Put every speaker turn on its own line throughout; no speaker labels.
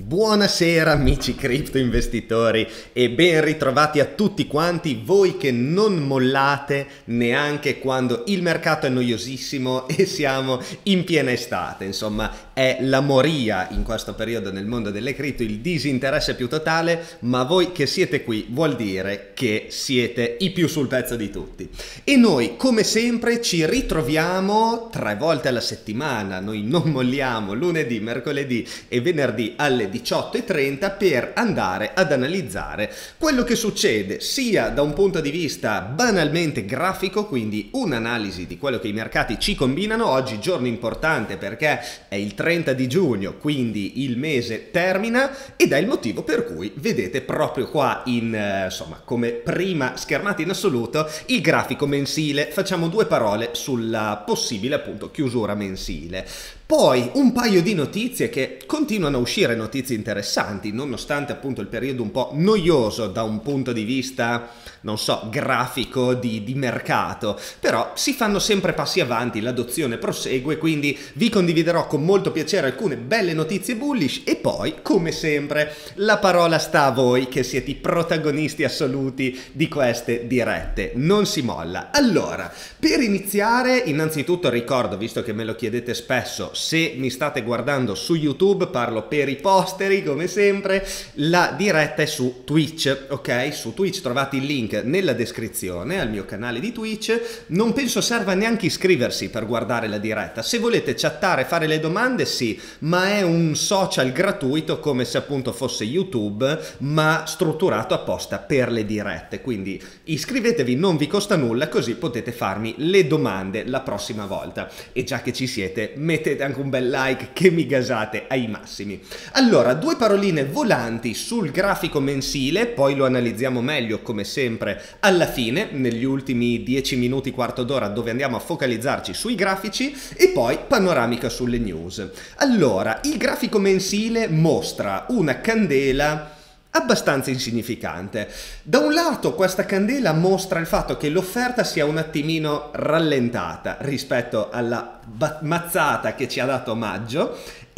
Buonasera amici cripto investitori e ben ritrovati a tutti quanti voi che non mollate neanche quando il mercato è noiosissimo e siamo in piena estate. Insomma, è la moria in questo periodo nel mondo delle cripto, il disinteresse più totale, ma voi che siete qui vuol dire che siete i più sul pezzo di tutti. E noi come sempre ci ritroviamo 3 volte alla settimana, noi non molliamo lunedì, mercoledì e venerdì alle 18:30 per andare ad analizzare quello che succede sia da un punto di vista banalmente grafico, quindi un'analisi di quello che i mercati ci combinano. Oggi giorno importante perché è il 30 di giugno, quindi il mese termina ed è il motivo per cui vedete proprio qua insomma come prima schermata in assoluto il grafico mensile. Facciamo 2 parole sulla possibile appunto chiusura mensile. Poi un paio di notizie che continuano a uscire, notizie interessanti, nonostante appunto il periodo un po' noioso da un punto di vista, non so, grafico di mercato, però si fanno sempre passi avanti, l'adozione prosegue, quindi vi condividerò con molto piacere alcune belle notizie bullish e poi, come sempre, la parola sta a voi che siete i protagonisti assoluti di queste dirette, non si molla. Allora, per iniziare, innanzitutto ricordo, visto che me lo chiedete spesso, se mi state guardando su YouTube, parlo per i posteri come sempre, la diretta è su Twitch, ok? Su Twitch trovate il link nella descrizione al mio canale di Twitch. Non penso serva neanche iscriversi per guardare la diretta, se volete chattare, fare le domande sì, ma è un social gratuito come se appunto fosse YouTube, ma strutturato apposta per le dirette, quindi iscrivetevi, non vi costa nulla, così potete farmi le domande la prossima volta. E già che ci siete, mettete anche un bel like che mi gasate ai massimi. Allora, 2 paroline volanti sul grafico mensile, poi lo analizziamo meglio come sempre alla fine, negli ultimi 10 minuti, quarto d'ora, dove andiamo a focalizzarci sui grafici, e poi panoramica sulle news. Allora, il grafico mensile mostra una candela abbastanza insignificante. Da un lato questa candela mostra il fatto che l'offerta sia un attimino rallentata rispetto alla mazzata che ci ha dato maggio.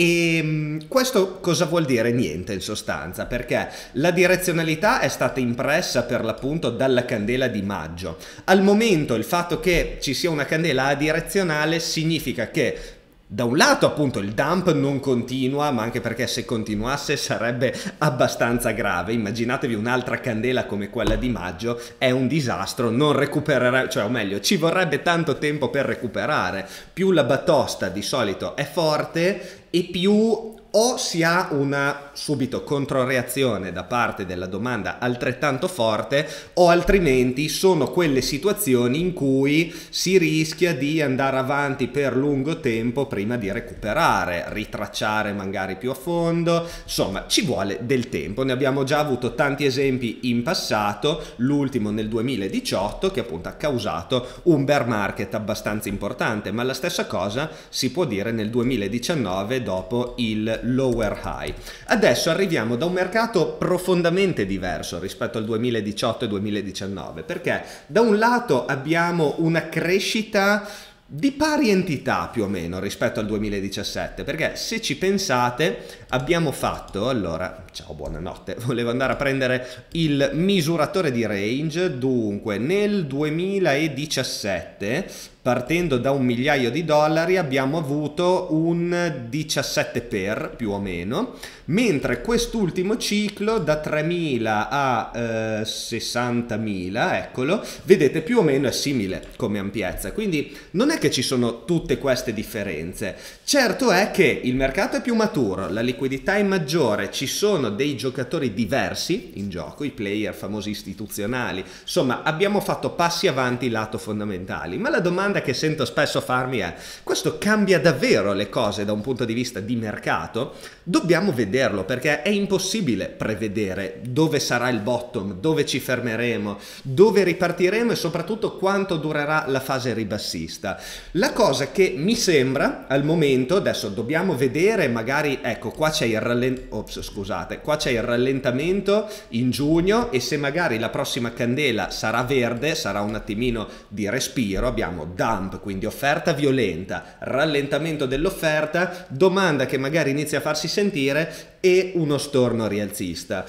E questo cosa vuol dire? Niente in sostanza, perché la direzionalità è stata impressa per l'appunto dalla candela di maggio. Al momento il fatto che ci sia una candela adirezionale significa che da un lato appunto il dump non continua, ma anche perché se continuasse sarebbe abbastanza grave. Immaginatevi un'altra candela come quella di maggio, è un disastro, non recupererà, cioè o meglio ci vorrebbe tanto tempo per recuperare. Più la batosta di solito è forte e più o si ha una subito controreazione da parte della domanda altrettanto forte, o altrimenti sono quelle situazioni in cui si rischia di andare avanti per lungo tempo prima di recuperare, ritracciare magari più a fondo, insomma ci vuole del tempo. Ne abbiamo già avuto tanti esempi in passato, l'ultimo nel 2018 che appunto ha causato un bear market abbastanza importante, ma la stessa cosa si può dire nel 2019 dopo il lower high. Adesso arriviamo da un mercato profondamente diverso rispetto al 2018 e 2019, perché da un lato abbiamo una crescita di pari entità più o meno rispetto al 2017, perché se ci pensate abbiamo fatto, allora ciao buonanotte, volevo andare a prendere il misuratore di range, dunque nel 2017 partendo da $1 migliaio abbiamo avuto un 17 per più o meno, mentre quest'ultimo ciclo da 3.000 a 60.000, eccolo, vedete più o meno è simile come ampiezza, quindi non è che ci sono tutte queste differenze. Certo è che il mercato è più maturo, la liquidità è maggiore, ci sono dei giocatori diversi in gioco, i player famosi istituzionali, insomma abbiamo fatto passi avanti lato fondamentali, ma la domanda che sento spesso farmi è: questo cambia davvero le cose da un punto di vista di mercato? Dobbiamo vederlo, perché è impossibile prevedere dove sarà il bottom, dove ci fermeremo, dove ripartiremo e soprattutto quanto durerà la fase ribassista. La cosa che mi sembra al momento, adesso dobbiamo vedere, magari ecco qua c'è il rallentamento in giugno, e se magari la prossima candela sarà verde, sarà un attimino di respiro, abbiamo dump, quindi offerta violenta, rallentamento dell'offerta, domanda che magari inizia a farsi sentire e uno storno rialzista.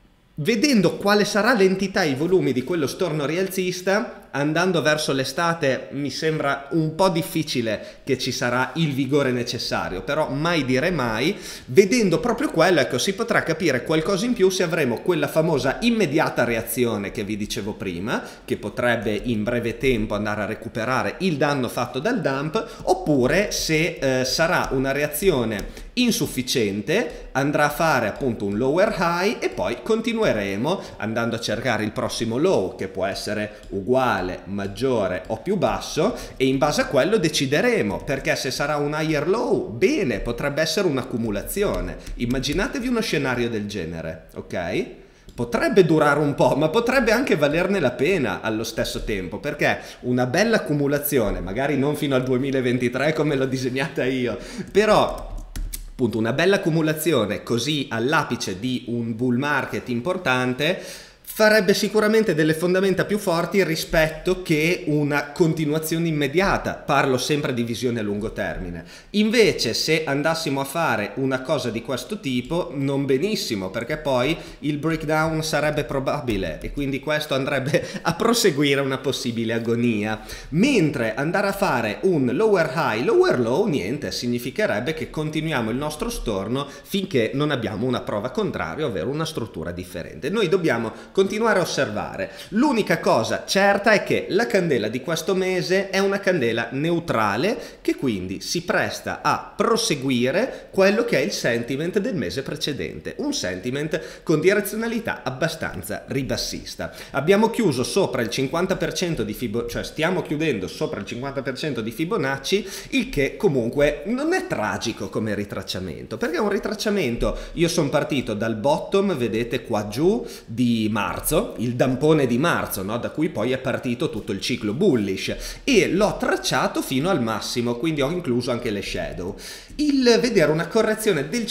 Vedendo quale sarà l'entità e i volumi di quello storno rialzista, andando verso l'estate mi sembra un po' difficile che ci sarà il vigore necessario, però mai dire mai. Vedendo proprio quello, ecco, si potrà capire qualcosa in più se avremo quella famosa immediata reazione che vi dicevo prima, che potrebbe in breve tempo andare a recuperare il danno fatto dal dump, oppure se sarà una reazione insufficiente, andrà a fare appunto un lower high e poi continueremo andando a cercare il prossimo low, che può essere uguale, maggiore o più basso, e in base a quello decideremo, perché se sarà un higher low, bene, potrebbe essere un'accumulazione. Immaginatevi uno scenario del genere, ok? Potrebbe durare un po', ma potrebbe anche valerne la pena allo stesso tempo, perché una bella accumulazione, magari non fino al 2023 come l'ho disegnata io, però appunto una bella accumulazione così all'apice di un bull market importante farebbe sicuramente delle fondamenta più forti rispetto che una continuazione immediata. Parlo sempre di visione a lungo termine. Invece se andassimo a fare una cosa di questo tipo, non benissimo, perché poi il breakdown sarebbe probabile e quindi questo andrebbe a proseguire una possibile agonia. Mentre andare a fare un lower high, lower low, niente, significherebbe che continuiamo il nostro storno finché non abbiamo una prova contraria, ovvero una struttura differente. Noi dobbiamo continuare a osservare. L'unica cosa certa è che la candela di questo mese è una candela neutrale, che quindi si presta a proseguire quello che è il sentiment del mese precedente, un sentiment con direzionalità abbastanza ribassista. Abbiamo chiuso sopra il 50% di Fibonacci, cioè stiamo chiudendo sopra il 50% di Fibonacci, il che comunque non è tragico come ritracciamento, perché è un ritracciamento. Io sono partito dal bottom, vedete qua giù, di marzo, il dampone di marzo, no? Da cui poi è partito tutto il ciclo bullish, e l'ho tracciato fino al massimo, quindi ho incluso anche le shadow. Il vedere una correzione del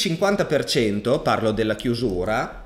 50%, parlo della chiusura,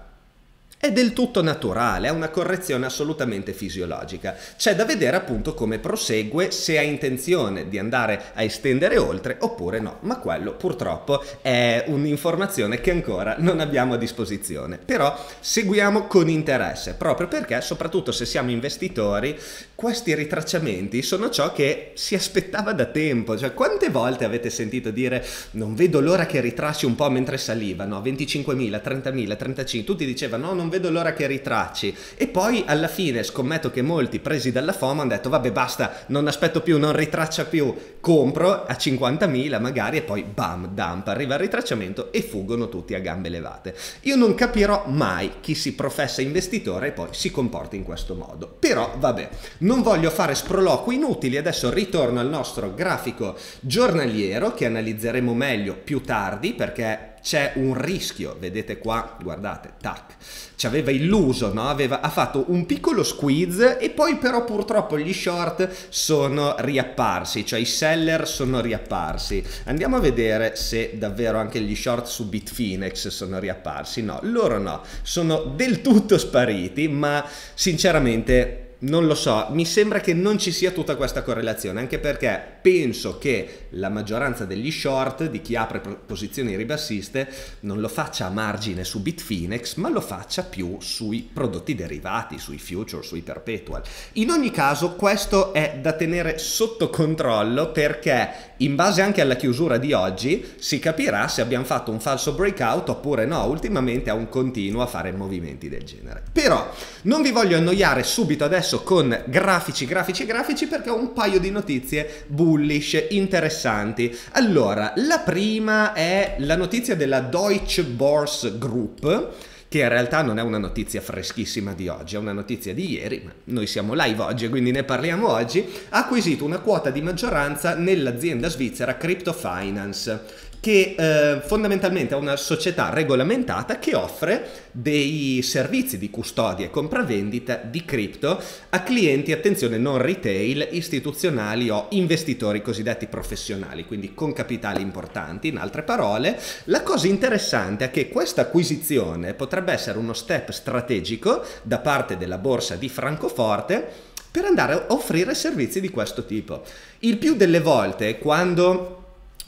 è del tutto naturale, è una correzione assolutamente fisiologica. C'è da vedere appunto come prosegue, se ha intenzione di andare a estendere oltre oppure no, ma quello purtroppo è un'informazione che ancora non abbiamo a disposizione. Però seguiamo con interesse, proprio perché, soprattutto se siamo investitori, questi ritracciamenti sono ciò che si aspettava da tempo. Cioè, quante volte avete sentito dire non vedo l'ora che ritracci un po' mentre salivano, 25.000, 30.000, 35, tutti dicevano no, non vedo l'ora che ritracci, e poi alla fine scommetto che molti, presi dalla FOMO, hanno detto vabbè basta, non aspetto più, non ritraccia più, compro a 50.000 magari, e poi bam, dump, arriva il ritracciamento e fuggono tutti a gambe levate. Io non capirò mai chi si professa investitore e poi si comporta in questo modo, però vabbè, non voglio fare sproloqui inutili. Adesso ritorno al nostro grafico giornaliero che analizzeremo meglio più tardi, perché c'è un rischio, vedete qua, guardate, tac, ci aveva illuso, no? Ha fatto un piccolo squeeze e poi però purtroppo gli short sono riapparsi, cioè i seller sono riapparsi. Andiamo a vedere se davvero anche gli short su Bitfinex sono riapparsi. No, loro no, sono del tutto spariti, ma sinceramente non lo so, mi sembra che non ci sia tutta questa correlazione, anche perché penso che la maggioranza degli short, di chi apre posizioni ribassiste, non lo faccia a margine su Bitfinex, ma lo faccia più sui prodotti derivati, sui future, sui perpetual. In ogni caso questo è da tenere sotto controllo, perché in base anche alla chiusura di oggi si capirà se abbiamo fatto un falso breakout oppure no. Ultimamente è un continuo a fare movimenti del genere. Però non vi voglio annoiare subito adesso con grafici, perché ho un paio di notizie bullish interessanti. Allora, la prima è la notizia della Deutsche Börse Group, che in realtà non è una notizia freschissima di oggi, è una notizia di ieri, ma noi siamo live oggi e quindi ne parliamo oggi. Ha acquisito una quota di maggioranza nell'azienda svizzera Crypto Finance, che fondamentalmente è una società regolamentata che offre dei servizi di custodia e compravendita di cripto a clienti, attenzione, non retail, istituzionali o investitori cosiddetti professionali, quindi con capitali importanti. In altre parole, la cosa interessante è che questa acquisizione potrebbe essere uno step strategico da parte della borsa di Francoforte per andare a offrire servizi di questo tipo. Il più delle volte, quando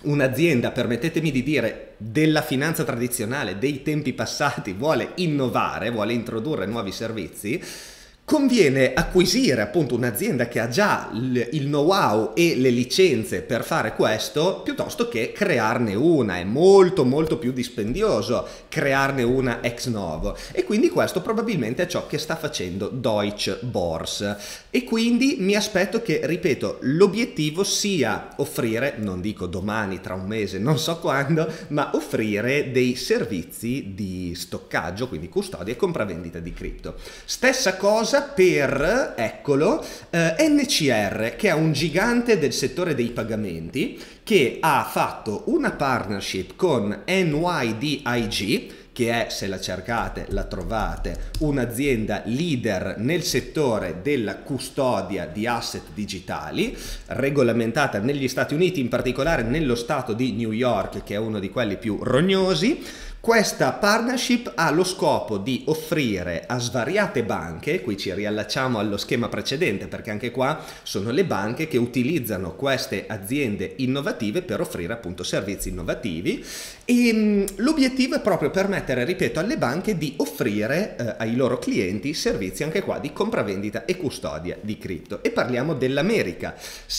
un'azienda, permettetemi di dire, della finanza tradizionale, dei tempi passati, vuole innovare, vuole introdurre nuovi servizi, conviene acquisire appunto un'azienda che ha già il know-how e le licenze per fare questo, piuttosto che crearne una. È molto molto più dispendioso crearne una ex novo, e quindi questo probabilmente è ciò che sta facendo Deutsche Börse, e quindi mi aspetto che, ripeto, l'obiettivo sia offrire, non dico domani, tra un mese, non so quando, ma offrire dei servizi di stoccaggio, quindi custodia e compravendita di cripto. Stessa cosa per, eccolo, NCR, che è un gigante del settore dei pagamenti, che ha fatto una partnership con NYDIG, che è, se la cercate la trovate, un'azienda leader nel settore della custodia di asset digitali, regolamentata negli Stati Uniti, in particolare nello stato di New York, che è uno di quelli più rognosi. Questa partnership ha lo scopo di offrire a svariate banche, qui ci riallacciamo allo schema precedente, perché anche qua sono le banche che utilizzano queste aziende innovative per offrire appunto servizi innovativi, e l'obiettivo è proprio permettere, ripeto, alle banche di offrire ai loro clienti servizi anche qua di compravendita e custodia di cripto. E parliamo dell'America.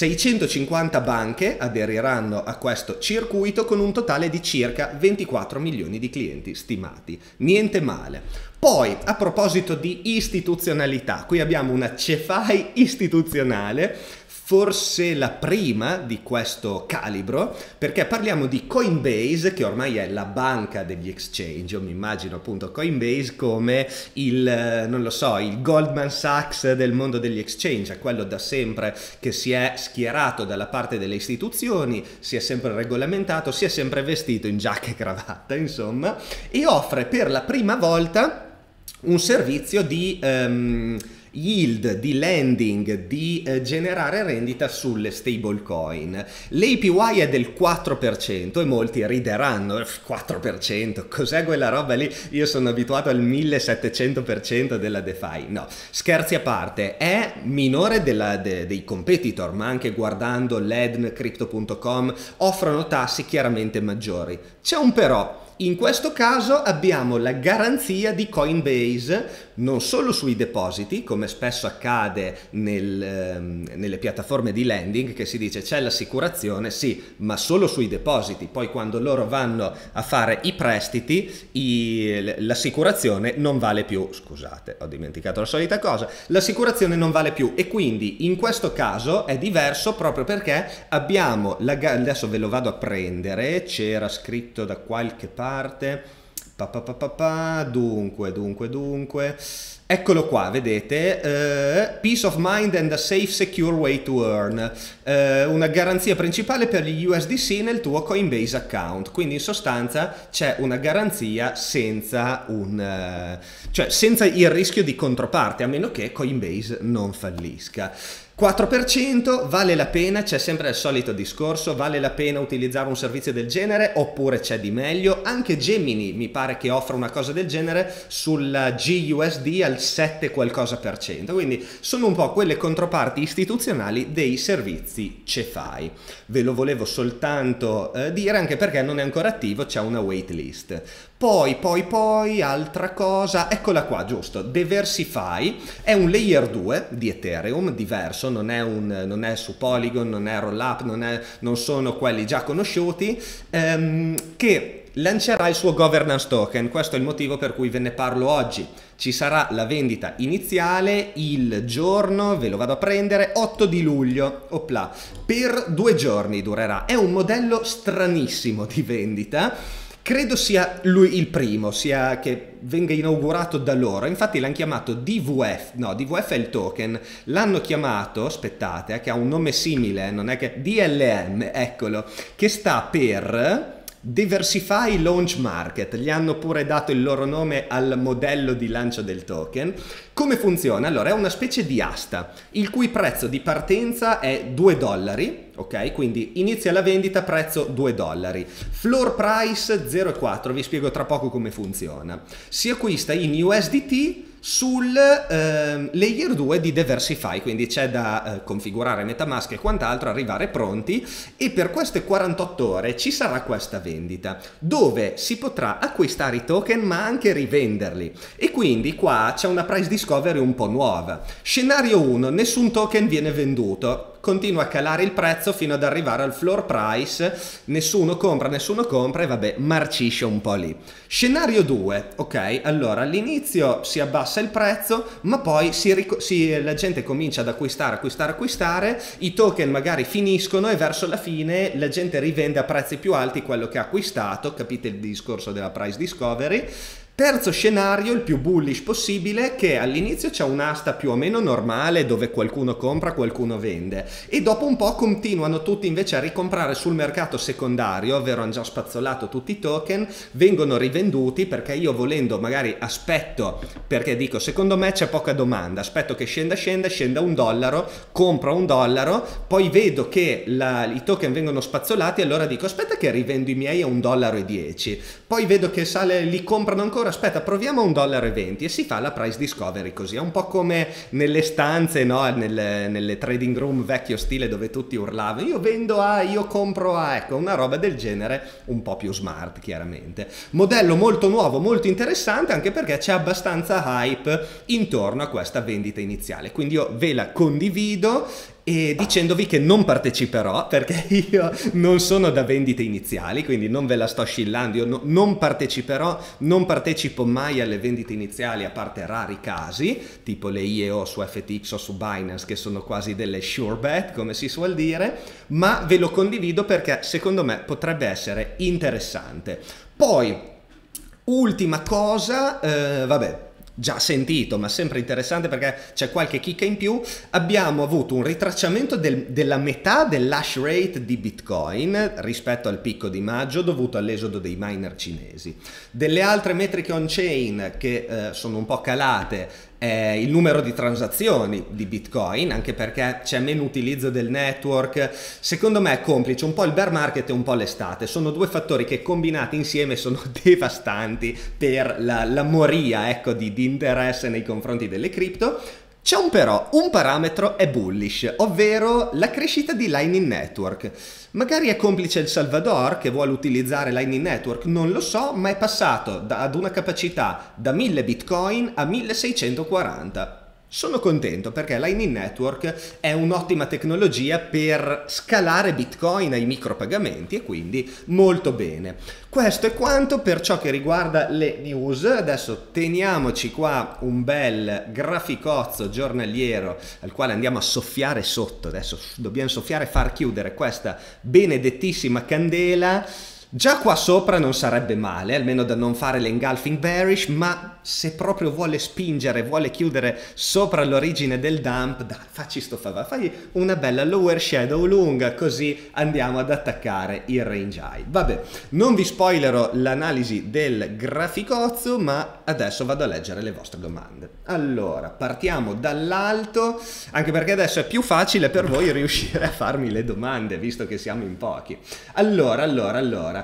650 banche aderiranno a questo circuito con un totale di circa 24 milioni di clienti stimati. Niente male. Poi, a proposito di istituzionalità, qui abbiamo una CeFi istituzionale, forse la prima di questo calibro, perché parliamo di Coinbase, che ormai è la banca degli exchange. Io mi immagino appunto Coinbase come il, non lo so, il Goldman Sachs del mondo degli exchange, è quello da sempre che si è schierato dalla parte delle istituzioni, si è sempre regolamentato, si è sempre vestito in giacca e cravatta, insomma, e offre per la prima volta un servizio di yield, di lending, di generare rendita sulle stablecoin. L'APY è del 4% e molti rideranno. 4%, cos'è quella roba lì? Io sono abituato al 1700% della DeFi. No, scherzi a parte, è minore dei competitor, ma anche guardando l'EDN, Crypto.com, offrono tassi chiaramente maggiori. C'è un però. In questo caso abbiamo la garanzia di Coinbase non solo sui depositi, come spesso accade nelle piattaforme di lending, che si dice c'è l'assicurazione, sì, ma solo sui depositi. Poi quando loro vanno a fare i prestiti, l'assicurazione non vale più. Scusate, ho dimenticato la solita cosa. L'assicurazione non vale più, e quindi in questo caso è diverso proprio perché abbiamo adesso ve lo vado a prendere, c'era scritto da qualche parte. Dunque, eccolo qua, vedete, peace of mind and a safe secure way to earn, una garanzia principale per gli USDC nel tuo Coinbase account. Quindi in sostanza c'è una garanzia senza senza il rischio di controparte, a meno che Coinbase non fallisca. 4%, vale la pena? C'è sempre il solito discorso, vale la pena utilizzare un servizio del genere oppure c'è di meglio? Anche Gemini mi pare che offra una cosa del genere sulla GUSD al 7 qualcosa per cento, quindi sono un po' quelle controparti istituzionali dei servizi CeFi. Ve lo volevo soltanto dire, anche perché non è ancora attivo, c'è una waitlist. Poi, altra cosa, eccola qua, giusto, Diversify è un layer 2 di Ethereum, diverso, non è su Polygon, non è Rollup, non sono quelli già conosciuti, che lancerà il suo governance token. Questo è il motivo per cui ve ne parlo oggi. Ci sarà la vendita iniziale il giorno, ve lo vado a prendere, 8 di luglio, opla, per 2 giorni durerà. È un modello stranissimo di vendita. Credo sia lui il primo, sia che venga inaugurato da loro. Infatti l'hanno chiamato DVF è il token. L'hanno chiamato, aspettate, che ha un nome simile, non è che DLM, eccolo, che sta per Diversify Launch Market. Gli hanno pure dato il loro nome al modello di lancio del token. Come funziona? Allora, è una specie di asta, il cui prezzo di partenza è $2, ok? Quindi inizia la vendita, prezzo 2 dollari, floor price 0,4, vi spiego tra poco come funziona. Si acquista in USDT sul layer 2 di Diversify, quindi c'è da configurare MetaMask e quant'altro, arrivare pronti, e per queste 48 ore ci sarà questa vendita dove si potrà acquistare i token ma anche rivenderli, e quindi qua c'è una price discovery un po' nuova. Scenario 1, nessun token viene venduto, continua a calare il prezzo fino ad arrivare al floor price, nessuno compra e vabbè, marcisce un po' lì. Scenario 2, ok, allora all'inizio si abbassa il prezzo, ma poi la gente comincia ad acquistare, i token magari finiscono e verso la fine la gente rivende a prezzi più alti quello che ha acquistato, capite il discorso della price discovery. Terzo scenario, il più bullish possibile, che all'inizio c'è un'asta più o meno normale dove qualcuno compra, qualcuno vende, e dopo un po' continuano tutti invece a ricomprare sul mercato secondario, ovvero hanno già spazzolato tutti i token, vengono rivenduti perché io volendo magari aspetto, perché dico secondo me c'è poca domanda, aspetto che scenda $1, compro $1, poi vedo che i token vengono spazzolati, allora dico aspetta che rivendo i miei a $1,10, poi vedo che sale, li comprano ancora, aspetta proviamo a $1,20 e si fa la price discovery così. È un po' come nelle stanze, no? nelle trading room vecchio stile dove tutti urlavano io vendo A, io compro A, ecco, una roba del genere, un po' più smart chiaramente. Modello molto nuovo, molto interessante, anche perché c'è abbastanza hype intorno a questa vendita iniziale, quindi io ve la condivido e dicendovi che non parteciperò perché io non sono da vendite iniziali, quindi non ve la sto scillando, io non parteciperò, non partecipo mai alle vendite iniziali a parte rari casi tipo le IEO su FTX o su Binance, che sono quasi delle sure bet come si suol dire, ma ve lo condivido perché secondo me potrebbe essere interessante. Poi ultima cosa, vabbè, già sentito ma sempre interessante perché c'è qualche chicca in più, abbiamo avuto un ritracciamento della metà dell'hash rate di Bitcoin rispetto al picco di maggio dovuto all'esodo dei miner cinesi. Delle altre metriche on-chain che sono un po' calate, il numero di transazioni di Bitcoin, anche perché c'è meno utilizzo del network. Secondo me è complice un po' il bear market e un po' l'estate, sono due fattori che combinati insieme sono devastanti per la moria, ecco, di interesse nei confronti delle cripto. C'è un però, un parametro è bullish, ovvero la crescita di Lightning Network. Magari è complice El Salvador che vuole utilizzare Lightning Network, non lo so, ma è passato ad una capacità da 1000 Bitcoin a 1640. Sono contento perché Lightning Network è un'ottima tecnologia per scalare Bitcoin ai micropagamenti e quindi molto bene. Questo è quanto per ciò che riguarda le news. Adesso teniamoci qua un bel graficozzo giornaliero al quale andiamo a soffiare sotto. Adesso dobbiamo soffiare e far chiudere questa benedettissima candela. Già qua sopra non sarebbe male, almeno da non fare l'engulfing bearish, ma se proprio vuole spingere, vuole chiudere sopra l'origine del dump, dai, facci sto favore, fai una bella lower shadow lunga, così andiamo ad attaccare il range high. Vabbè, non vi spoilerò l'analisi del graficozzo, ma adesso vado a leggere le vostre domande. Allora, partiamo dall'alto, anche perché adesso è più facile per voi riuscire a farmi le domande, visto che siamo in pochi. Allora,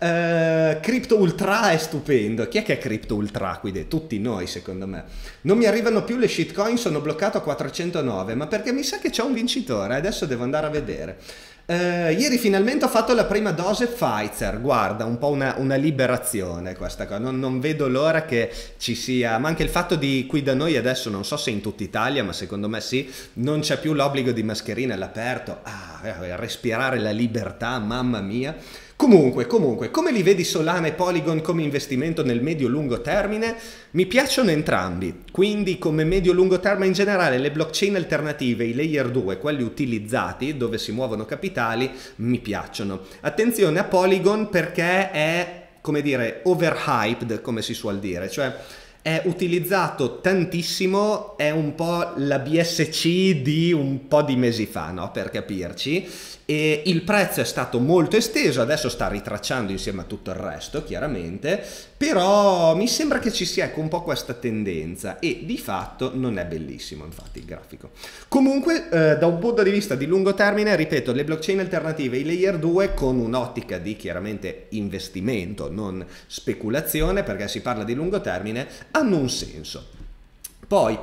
Crypto Ultra è stupendo. Chi è che è Crypto Ultra qui dentro? Tutti noi, secondo me. Non mi arrivano più le shitcoin, sono bloccato a 409, ma perché mi sa che c'è un vincitore, adesso devo andare a vedere. Ieri finalmente ho fatto la prima dose Pfizer, guarda, un po' una liberazione questa cosa, non vedo l'ora che ci sia, ma anche il fatto di qui da noi adesso, non so se in tutta Italia, ma secondo me sì, non c'è più l'obbligo di mascherina all'aperto, respirare la libertà, mamma mia. Comunque, come li vedi Solana e Polygon come investimento nel medio-lungo termine? Mi piacciono entrambi, quindi come medio-lungo termine in generale le blockchain alternative, i layer 2, quelli utilizzati dove si muovono capitali, mi piacciono. Attenzione a Polygon perché è, come dire, overhyped, come si suol dire, cioè è utilizzato tantissimo, è un po' la BSC di un po' di mesi fa, no? Per capirci. E il prezzo è stato molto esteso, adesso sta ritracciando insieme a tutto il resto, chiaramente, però mi sembra che ci sia un po' questa tendenza e di fatto non è bellissimo, infatti, il grafico. Comunque, da un punto di vista di lungo termine, ripeto, le blockchain alternative, i layer 2, con un'ottica di chiaramente investimento, non speculazione, perché si parla di lungo termine, hanno un senso. Poi,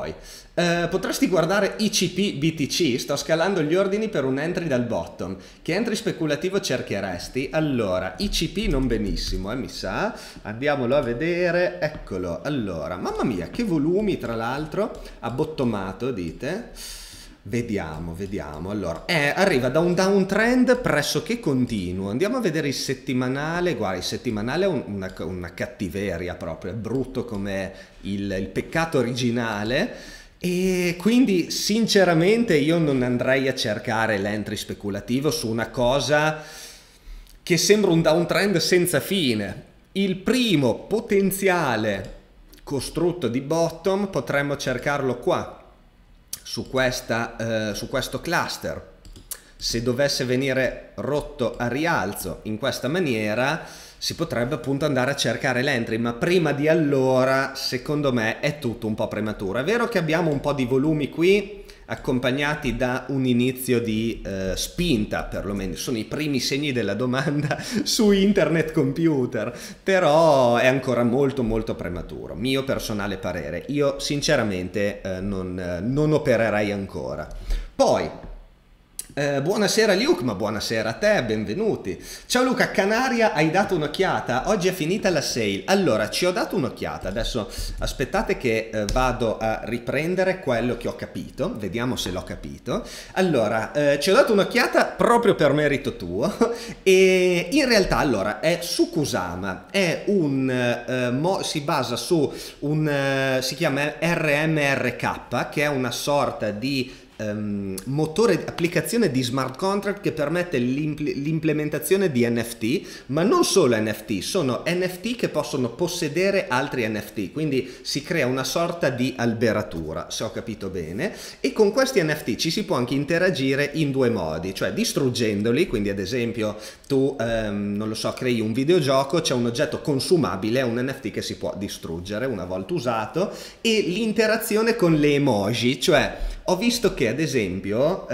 potresti guardare ICP BTC, sto scalando gli ordini per un entry dal bottom. Che entry speculativo cercheresti? Allora, ICP non benissimo, mi sa. Andiamolo a vedere, eccolo. Allora, mamma mia, che volumi tra l'altro, abbottomato dite? Vediamo. Allora, arriva da un downtrend pressoché continuo. Andiamo a vedere il settimanale. Guarda, il settimanale è una cattiveria proprio, è brutto come il peccato originale. E quindi sinceramente io non andrei a cercare l'entry speculativo su una cosa che sembra un downtrend senza fine. Il primo potenziale costrutto di bottom potremmo cercarlo qua, su questo cluster. Se dovesse venire rotto a rialzo in questa maniera, si potrebbe appunto andare a cercare l'entry, ma prima di allora secondo me è tutto un po' prematuro. È vero che abbiamo un po' di volumi qui accompagnati da un inizio di spinta, perlomeno sono i primi segni della domanda su internet computer, però è ancora molto prematuro, mio personale parere. Io sinceramente non opererei ancora. Poi buonasera Luke, ma buonasera a te, benvenuti. Ciao Luca, Canaria, hai dato un'occhiata? Oggi è finita la sale. Allora, ci ho dato un'occhiata, adesso aspettate che vado a riprendere quello che ho capito, vediamo se l'ho capito. Allora, ci ho dato un'occhiata proprio per merito tuo e in realtà allora è su Kusama, è si basa su si chiama RMRK, che è una sorta di motore di applicazione di smart contract che permette l'implementazione di NFT, ma non solo NFT, sono NFT che possono possedere altri NFT, quindi si crea una sorta di alberatura, se ho capito bene, e con questi NFT ci si può anche interagire in due modi, cioè distruggendoli, quindi ad esempio tu non lo so, crei un videogioco, c'è un oggetto consumabile, un NFT che si può distruggere una volta usato, e l'interazione con le emoji, cioè ho visto che ad esempio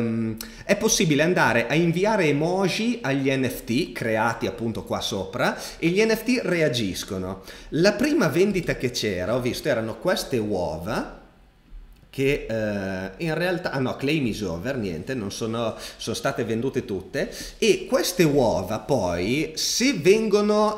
è possibile andare a inviare emoji agli NFT creati appunto qua sopra e gli NFT reagiscono. La prima vendita che c'era, ho visto, erano queste uova che in realtà, claim is over, niente, non sono state vendute tutte, e queste uova poi, se vengono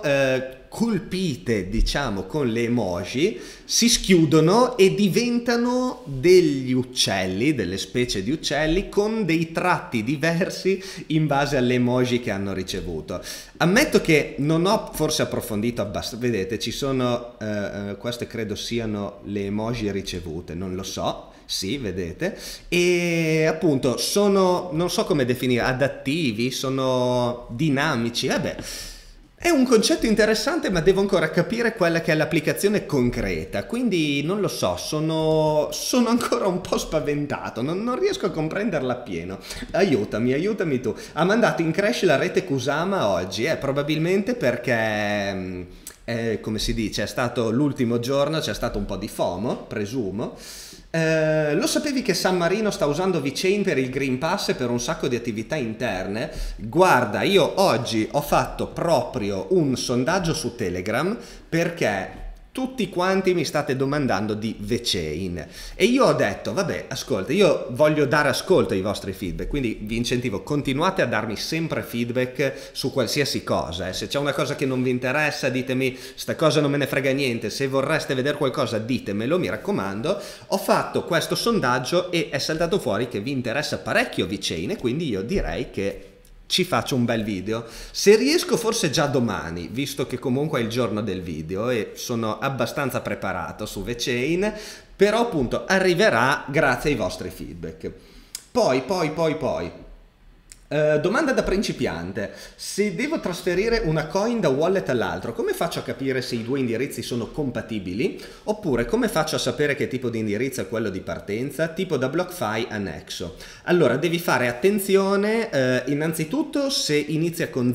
colpite diciamo con le emoji, si schiudono e diventano degli uccelli, delle specie di uccelli con dei tratti diversi in base alle emoji che hanno ricevuto. Ammetto che non ho forse approfondito abbastanza, vedete ci sono queste credo siano le emoji ricevute, non lo so. Sì, vedete, e appunto sono, non so come definire, adattivi, sono dinamici, vabbè. È un concetto interessante, ma devo ancora capire quella che è l'applicazione concreta, quindi non lo so, sono ancora un po' spaventato, non riesco a comprenderla appieno. Aiutami tu. Ha mandato in crash la rete Kusama oggi, probabilmente perché, come si dice, è stato l'ultimo giorno, c'è stato un po' di FOMO, presumo. Lo sapevi che San Marino sta usando VeChain per il Green Pass e per un sacco di attività interne? Guarda, io oggi ho fatto proprio un sondaggio su Telegram perché tutti quanti mi state domandando di VeChain e io ho detto vabbè, ascolta, io voglio dare ascolto ai vostri feedback, quindi vi incentivo, continuate a darmi sempre feedback su qualsiasi cosa, se c'è una cosa che non vi interessa ditemi sta cosa non me ne frega niente, se vorreste vedere qualcosa ditemelo, mi raccomando. Ho fatto questo sondaggio e è saltato fuori che vi interessa parecchio VeChain e quindi io direi che ci faccio un bel video, se riesco forse già domani, visto che comunque è il giorno del video e sono abbastanza preparato su VeChain, però appunto arriverà grazie ai vostri feedback. Poi Domanda da principiante: se devo trasferire una coin da wallet all'altro, come faccio a capire se i due indirizzi sono compatibili? Oppure come faccio a sapere che tipo di indirizzo è quello di partenza, tipo da BlockFi a Nexo? Allora, devi fare attenzione, innanzitutto se inizia con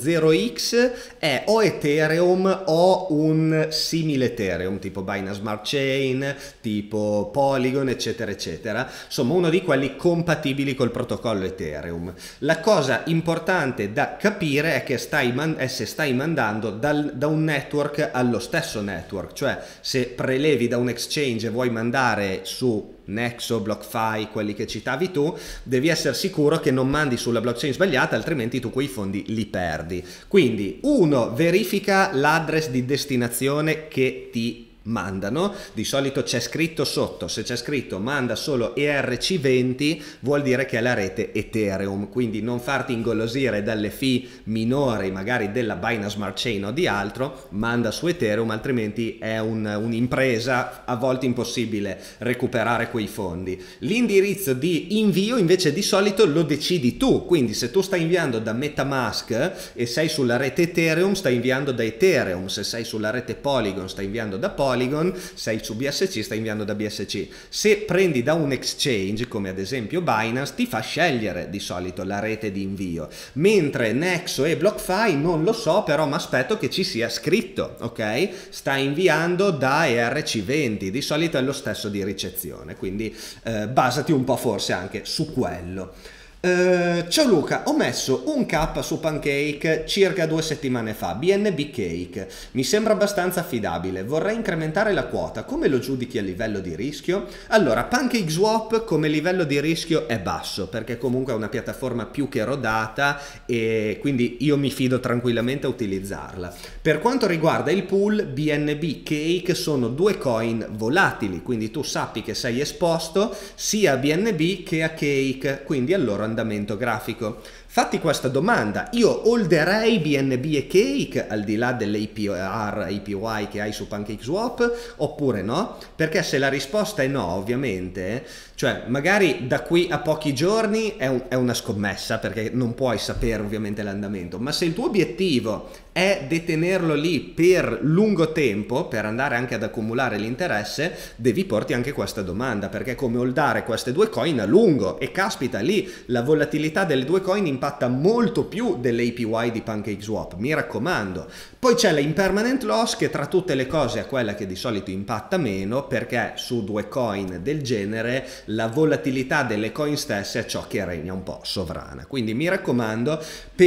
0x è o Ethereum o un simile Ethereum, tipo Binance Smart Chain, tipo Polygon, eccetera, eccetera. Insomma, uno di quelli compatibili col protocollo Ethereum. La cosa importante da capire è che se stai mandando da un network allo stesso network, cioè se prelevi da un exchange e vuoi mandare su Nexo, BlockFi, quelli che citavi tu, devi essere sicuro che non mandi sulla blockchain sbagliata, altrimenti tu quei fondi li perdi. Quindi, uno, verifica l'address di destinazione che ti mandano. Di solito c'è scritto sotto, se c'è scritto manda solo ERC20 vuol dire che è la rete Ethereum, quindi non farti ingolosire dalle fee minori magari della Binance Smart Chain o di altro, manda su Ethereum, altrimenti è un'impresa a volte impossibile recuperare quei fondi. L'indirizzo di invio invece di solito lo decidi tu, quindi se tu stai inviando da MetaMask e sei sulla rete Ethereum, stai inviando da Ethereum, se sei sulla rete Polygon stai inviando da Polygon, sei su BSC, stai inviando da BSC. Se prendi da un exchange come ad esempio Binance, ti fa scegliere di solito la rete di invio, mentre Nexo e BlockFi non lo so, però mi aspetto che ci sia scritto, ok? Stai inviando da ERC20, di solito è lo stesso di ricezione, quindi basati un po' forse anche su quello. Ciao Luca, ho messo un K su Pancake circa 2 settimane fa, BNB Cake, mi sembra abbastanza affidabile, vorrei incrementare la quota, come lo giudichi a livello di rischio? Allora, PancakeSwap come livello di rischio è basso, perché comunque è una piattaforma più che rodata e quindi io mi fido tranquillamente a utilizzarla. Per quanto riguarda il pool, BNB Cake sono due coin volatili, quindi tu sappi che sei esposto sia a BNB che a Cake, quindi allora andamento grafico. Fatti questa domanda: io holderei BNB e Cake al di là dell'APR, APY che hai su PancakeSwap oppure no? Perché se la risposta è no, ovviamente, cioè magari da qui a pochi giorni è una scommessa, perché non puoi sapere ovviamente l'andamento, ma se il tuo obiettivo è detenerlo lì per lungo tempo, per andare anche ad accumulare l'interesse, devi porti anche questa domanda, perché è come holdare queste due coin a lungo e caspita, lì la volatilità delle due coin impatta molto più dell'APY di PancakeSwap, mi raccomando. Poi c'è la impermanent loss, che tra tutte le cose è quella che di solito impatta meno, perché su due coin del genere la volatilità delle coin stesse è ciò che regna un po' sovrana. Quindi mi raccomando,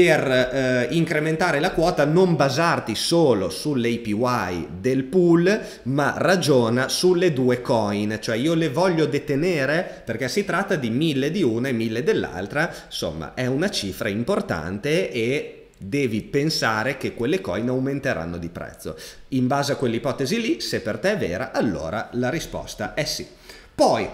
per incrementare la quota non basarti solo sull'APY del pool, ma ragiona sulle due coin, cioè io le voglio detenere perché si tratta di 1000 di una e 1000 dell'altra, insomma è una cifra importante e devi pensare che quelle coin aumenteranno di prezzo. In base a quell'ipotesi lì, se per te è vera, allora la risposta è sì. Poi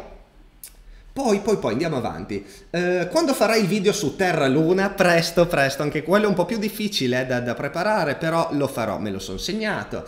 andiamo avanti. Quando farai video su Terra Luna? Presto, anche quello è un po' più difficile da preparare, però lo farò, me lo sono segnato.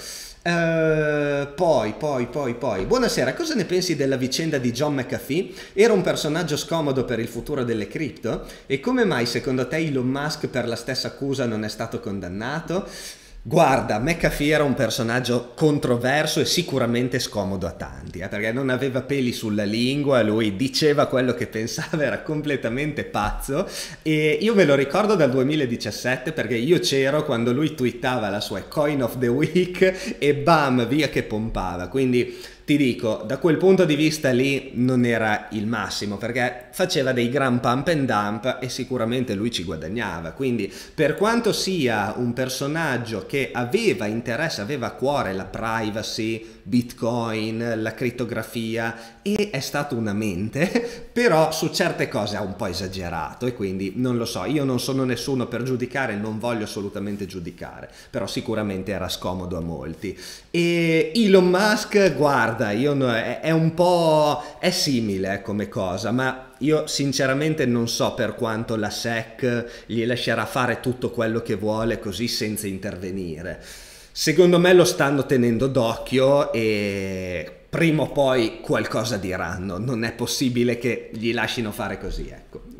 Poi. Buonasera, cosa ne pensi della vicenda di John McAfee? Era un personaggio scomodo per il futuro delle cripto? E come mai secondo te Elon Musk per la stessa accusa non è stato condannato? Guarda, McAfee era un personaggio controverso e sicuramente scomodo a tanti, perché non aveva peli sulla lingua, lui diceva quello che pensava, era completamente pazzo e io me lo ricordo dal 2017 perché io c'ero quando lui twittava la sua Coin of the Week e bam, via che pompava, quindi ti dico, da quel punto di vista lì non era il massimo, perché faceva dei gran pump and dump e sicuramente lui ci guadagnava, quindi per quanto sia un personaggio che aveva interesse, aveva a cuore la privacy, Bitcoin, la crittografia e è stato una mente, però su certe cose ha un po' esagerato e quindi non lo so, io non sono nessuno per giudicare, non voglio assolutamente giudicare, però sicuramente era scomodo a molti. E Elon Musk, guarda, è un po' è simile come cosa, ma io sinceramente non so per quanto la SEC gli lascerà fare tutto quello che vuole così senza intervenire. Secondo me lo stanno tenendo d'occhio e prima o poi qualcosa diranno, non è possibile che gli lasciano fare così, ecco.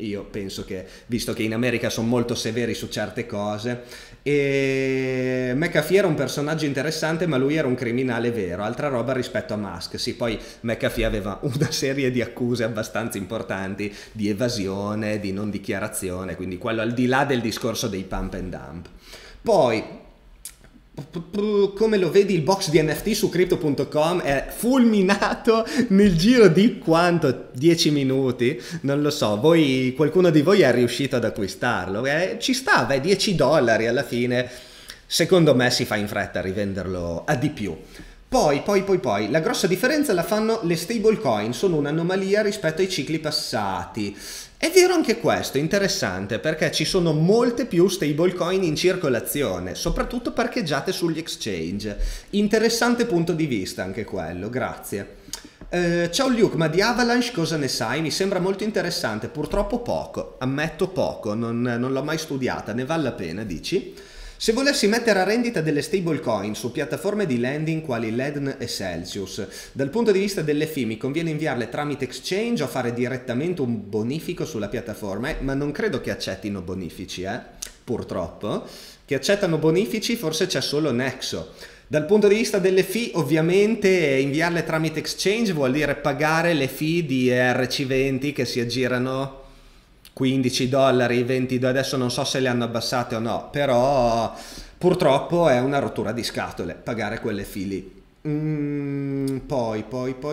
io penso che, visto che in America sono molto severi su certe cose, e McAfee era un personaggio interessante, ma lui era un criminale vero, altra roba rispetto a Musk. Sì, poi McAfee aveva una serie di accuse abbastanza importanti di evasione, di non dichiarazione, quindi quello al di là del discorso dei pump and dump. Poi, come lo vedi, il box di NFT su crypto.com è fulminato nel giro di quanto? 10 minuti? Non lo so, qualcuno di voi è riuscito ad acquistarlo? Ci sta, beh, $10 alla fine, secondo me si fa in fretta a rivenderlo a di più. Poi, la grossa differenza la fanno le stablecoin, sono un'anomalia rispetto ai cicli passati. È vero anche questo, interessante, perché ci sono molte più stablecoin in circolazione, soprattutto parcheggiate sugli exchange. Interessante punto di vista anche quello, grazie. Ciao Luke, ma di Avalanche cosa ne sai? Mi sembra molto interessante, purtroppo poco, ammetto poco, non l'ho mai studiata, ne vale la pena, dici? Se volessi mettere a rendita delle stablecoin su piattaforme di lending quali Ledn e Celsius, dal punto di vista delle fee mi conviene inviarle tramite exchange o fare direttamente un bonifico sulla piattaforma? Ma non credo che accettino bonifici, purtroppo. Che accettano bonifici forse c'è solo Nexo. Dal punto di vista delle fee, ovviamente inviarle tramite exchange vuol dire pagare le fee di ERC20 che si aggirano $15, $20, adesso non so se le hanno abbassate o no, però purtroppo è una rottura di scatole pagare quelle fee lì. Poi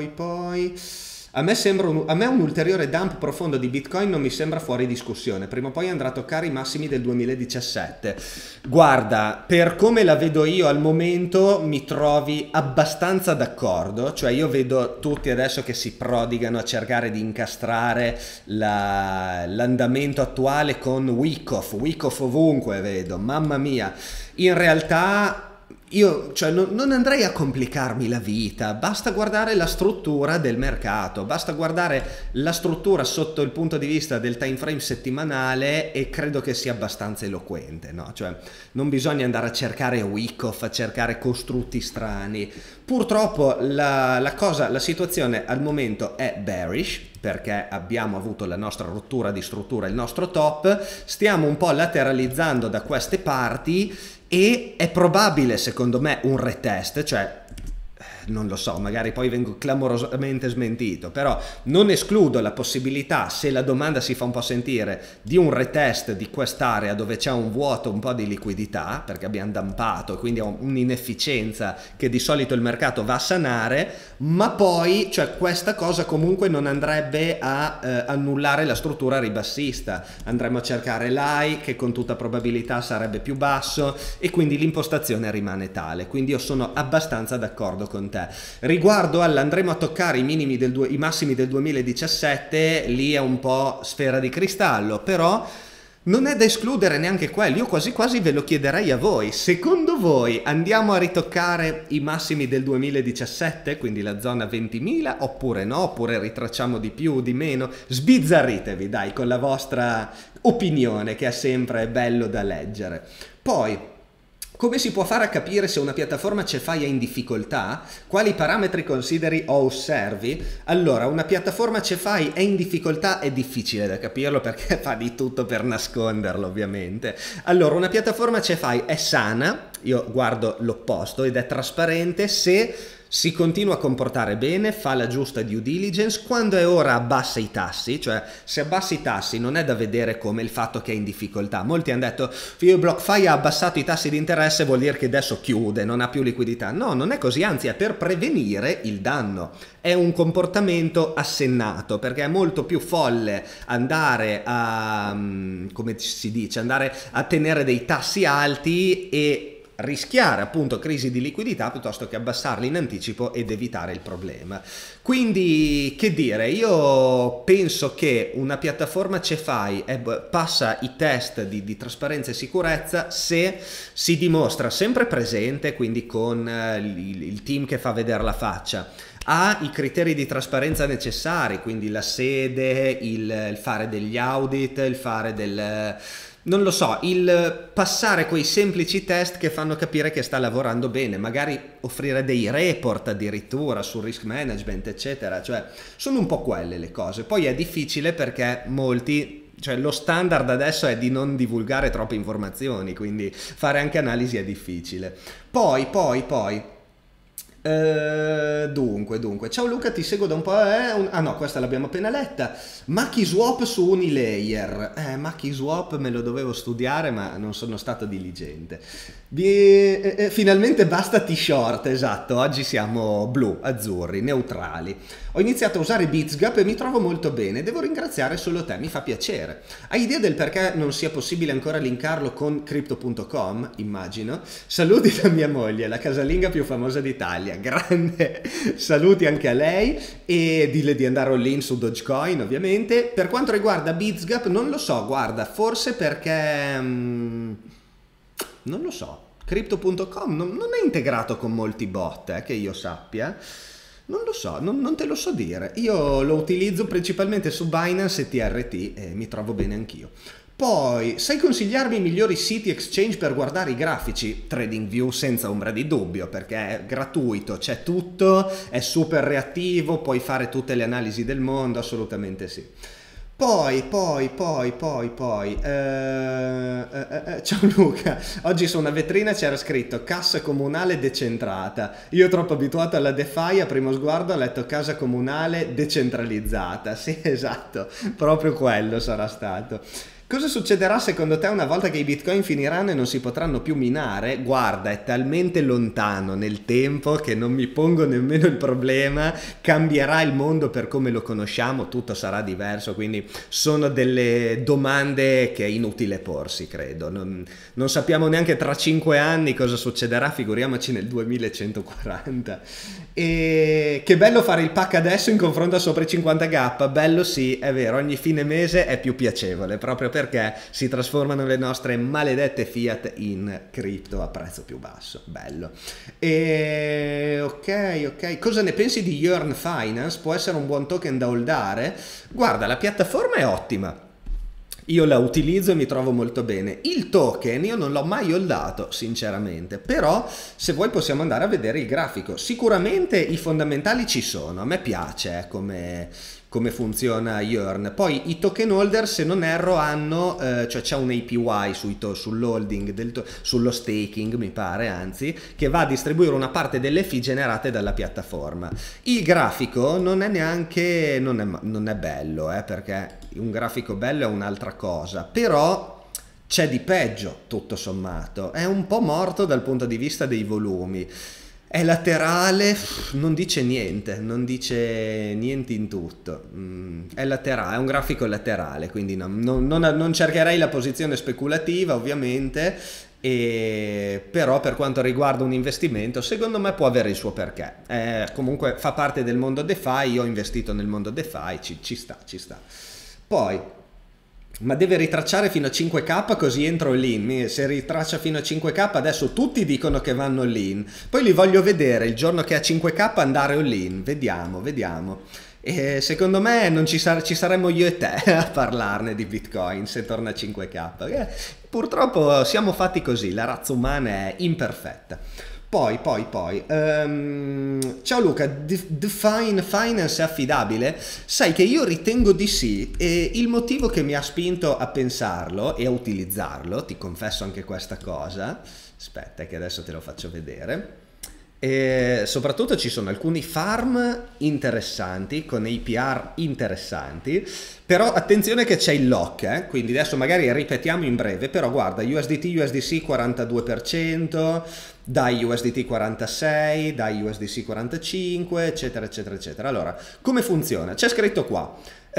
a me un ulteriore dump profondo di Bitcoin non mi sembra fuori discussione, prima o poi andrà a toccare i massimi del 2017. Guarda, per come la vedo io al momento mi trovi abbastanza d'accordo, cioè io vedo tutti adesso che si prodigano a cercare di incastrare l'andamento attuale con Wyckoff ovunque vedo, mamma mia, in realtà io non andrei a complicarmi la vita, basta guardare la struttura del mercato, basta guardare la struttura sotto il punto di vista del time frame settimanale e credo che sia abbastanza eloquente, no? Cioè non bisogna andare a cercare Wyckoff, a cercare costrutti strani. Purtroppo la situazione al momento è bearish, perché abbiamo avuto la nostra rottura di struttura, il nostro top, stiamo un po' lateralizzando da queste parti e è probabile secondo me un retest, cioè non lo so, magari poi vengo clamorosamente smentito, però non escludo la possibilità, se la domanda si fa un po' sentire, di un retest di quest'area dove c'è un vuoto, un po' di liquidità, perché abbiamo dampato, quindi ho un'inefficienza che di solito il mercato va a sanare, ma poi, cioè, questa cosa comunque non andrebbe a annullare la struttura ribassista, andremo a cercare l'high che con tutta probabilità sarebbe più basso e quindi l'impostazione rimane tale, quindi io sono abbastanza d'accordo con te. Riguardo andremo a toccare i massimi del 2017, lì è un po' sfera di cristallo, però non è da escludere neanche quello. Io quasi quasi ve lo chiederei a voi, secondo voi andiamo a ritoccare i massimi del 2017, quindi la zona 20.000, oppure no, oppure ritracciamo di più, di meno? Sbizzarritevi dai con la vostra opinione, che è sempre bello da leggere. Poi, come si può fare a capire se una piattaforma CeFi è in difficoltà? Quali parametri consideri o osservi? Allora, una piattaforma CeFi è in difficoltà, è difficile da capirlo perché fa di tutto per nasconderlo, ovviamente. Allora, una piattaforma CeFi è sana, io guardo l'opposto, ed è trasparente se si continua a comportare bene, fa la giusta due diligence, quando è ora abbassa i tassi, cioè se abbassa i tassi non è da vedere come il fatto che è in difficoltà. Molti hanno detto BlockFi ha abbassato i tassi di interesse, vuol dire che adesso chiude, non ha più liquidità. No, non è così, anzi è per prevenire il danno. È un comportamento assennato, perché è molto più folle andare a, come si dice, andare a tenere dei tassi alti e rischiare appunto crisi di liquidità piuttosto che abbassarli in anticipo ed evitare il problema. Quindi, che dire, io penso che una piattaforma CeFi passa i test di trasparenza e sicurezza se si dimostra sempre presente, quindi con il team che fa vedere la faccia, ha i criteri di trasparenza necessari, quindi la sede, il fare degli audit, il fare non lo so, il passare quei semplici test che fanno capire che sta lavorando bene, magari offrire dei report addirittura sul risk management, eccetera, cioè sono un po' quelle le cose. Poi è difficile perché molti cioè lo standard adesso è di non divulgare troppe informazioni, quindi fare anche analisi è difficile. Poi, dunque, ciao Luca, ti seguo da un po'. Ah no, questa l'abbiamo appena letta. Macchi swap su Unilayer. Macchi swap me lo dovevo studiare, ma non sono stato diligente. Finalmente basta t-shirt, esatto. Oggi siamo blu, azzurri, neutrali. Ho iniziato a usare BitsGap e mi trovo molto bene. Devo ringraziare solo te, mi fa piacere. Hai idea del perché non sia possibile ancora linkarlo con Crypto.com? Immagino. Saluti da mia moglie, la casalinga più famosa d'Italia. Grande saluti anche a lei e dille di andare all-in su Dogecoin, ovviamente. Per quanto riguarda BitsGap non lo so, guarda, forse perché non lo so, Crypto.com non è integrato con molti bot, che io sappia. Non lo so, non te lo so dire. Io lo utilizzo principalmente su Binance e TRT e mi trovo bene anch'io. Poi, sai consigliarmi i migliori siti exchange per guardare i grafici? TradingView senza ombra di dubbio, perché è gratuito, c'è tutto, è super reattivo, puoi fare tutte le analisi del mondo, assolutamente sì. Poi, ciao Luca, oggi su una vetrina c'era scritto cassa comunale decentrata. Io troppo abituato alla DeFi, a primo sguardo ho letto casa comunale decentralizzata. Sì, esatto, proprio quello sarà stato. Cosa succederà secondo te una volta che i bitcoin finiranno e non si potranno più minare? Guarda, è talmente lontano nel tempo che non mi pongo nemmeno il problema, cambierà il mondo per come lo conosciamo, tutto sarà diverso, quindi sono delle domande che è inutile porsi, credo. Non sappiamo neanche tra 5 anni cosa succederà, figuriamoci nel 2140. E che bello fare il pack adesso in confronto a sopra i 50k, bello sì, è vero, ogni fine mese è più piacevole, proprio perché si trasformano le nostre maledette fiat in cripto a prezzo più basso, bello. E ok, cosa ne pensi di Yearn Finance? Può essere un buon token da holdare? Guarda, la piattaforma è ottima. Io la utilizzo e mi trovo molto bene. Il token io non l'ho mai holdato, sinceramente, però se vuoi possiamo andare a vedere il grafico. Sicuramente i fondamentali ci sono, a me piace come funziona Yearn. Poi i token holder, se non erro, hanno, cioè c'è un APY sull'holding, sullo staking mi pare, anzi, che va a distribuire una parte delle fee generate dalla piattaforma. Il grafico non è neanche, non è bello, perché un grafico bello è un'altra cosa, però c'è di peggio tutto sommato, è un po' morto dal punto di vista dei volumi. È laterale, non dice niente in tutto, è laterale, è un grafico laterale, quindi non cercherei la posizione speculativa ovviamente, però per quanto riguarda un investimento secondo me può avere il suo perché, comunque fa parte del mondo DeFi, io ho investito nel mondo DeFi, ci sta. Poi, ma deve ritracciare fino a 5k così entro all'in. Se ritraccia fino a 5k adesso tutti dicono che vanno all'in, poi li voglio vedere il giorno che ha 5k andare all'in, vediamo. E secondo me non ci saremmo io e te a parlarne di Bitcoin se torna a 5k. Purtroppo siamo fatti così, la razza umana è imperfetta. Poi, ciao Luca, Define Finance è affidabile? Sai che io ritengo di sì, e il motivo che mi ha spinto a pensarlo e a utilizzarlo, ti confesso anche questa cosa, aspetta che adesso te lo faccio vedere, e soprattutto ci sono alcuni farm interessanti, con APR interessanti, però attenzione che c'è il lock, quindi adesso magari ripetiamo in breve, però guarda, USDT, USDC 42%, DAI USDT 46, DAI USDC 45, eccetera. Allora, come funziona? C'è scritto qua,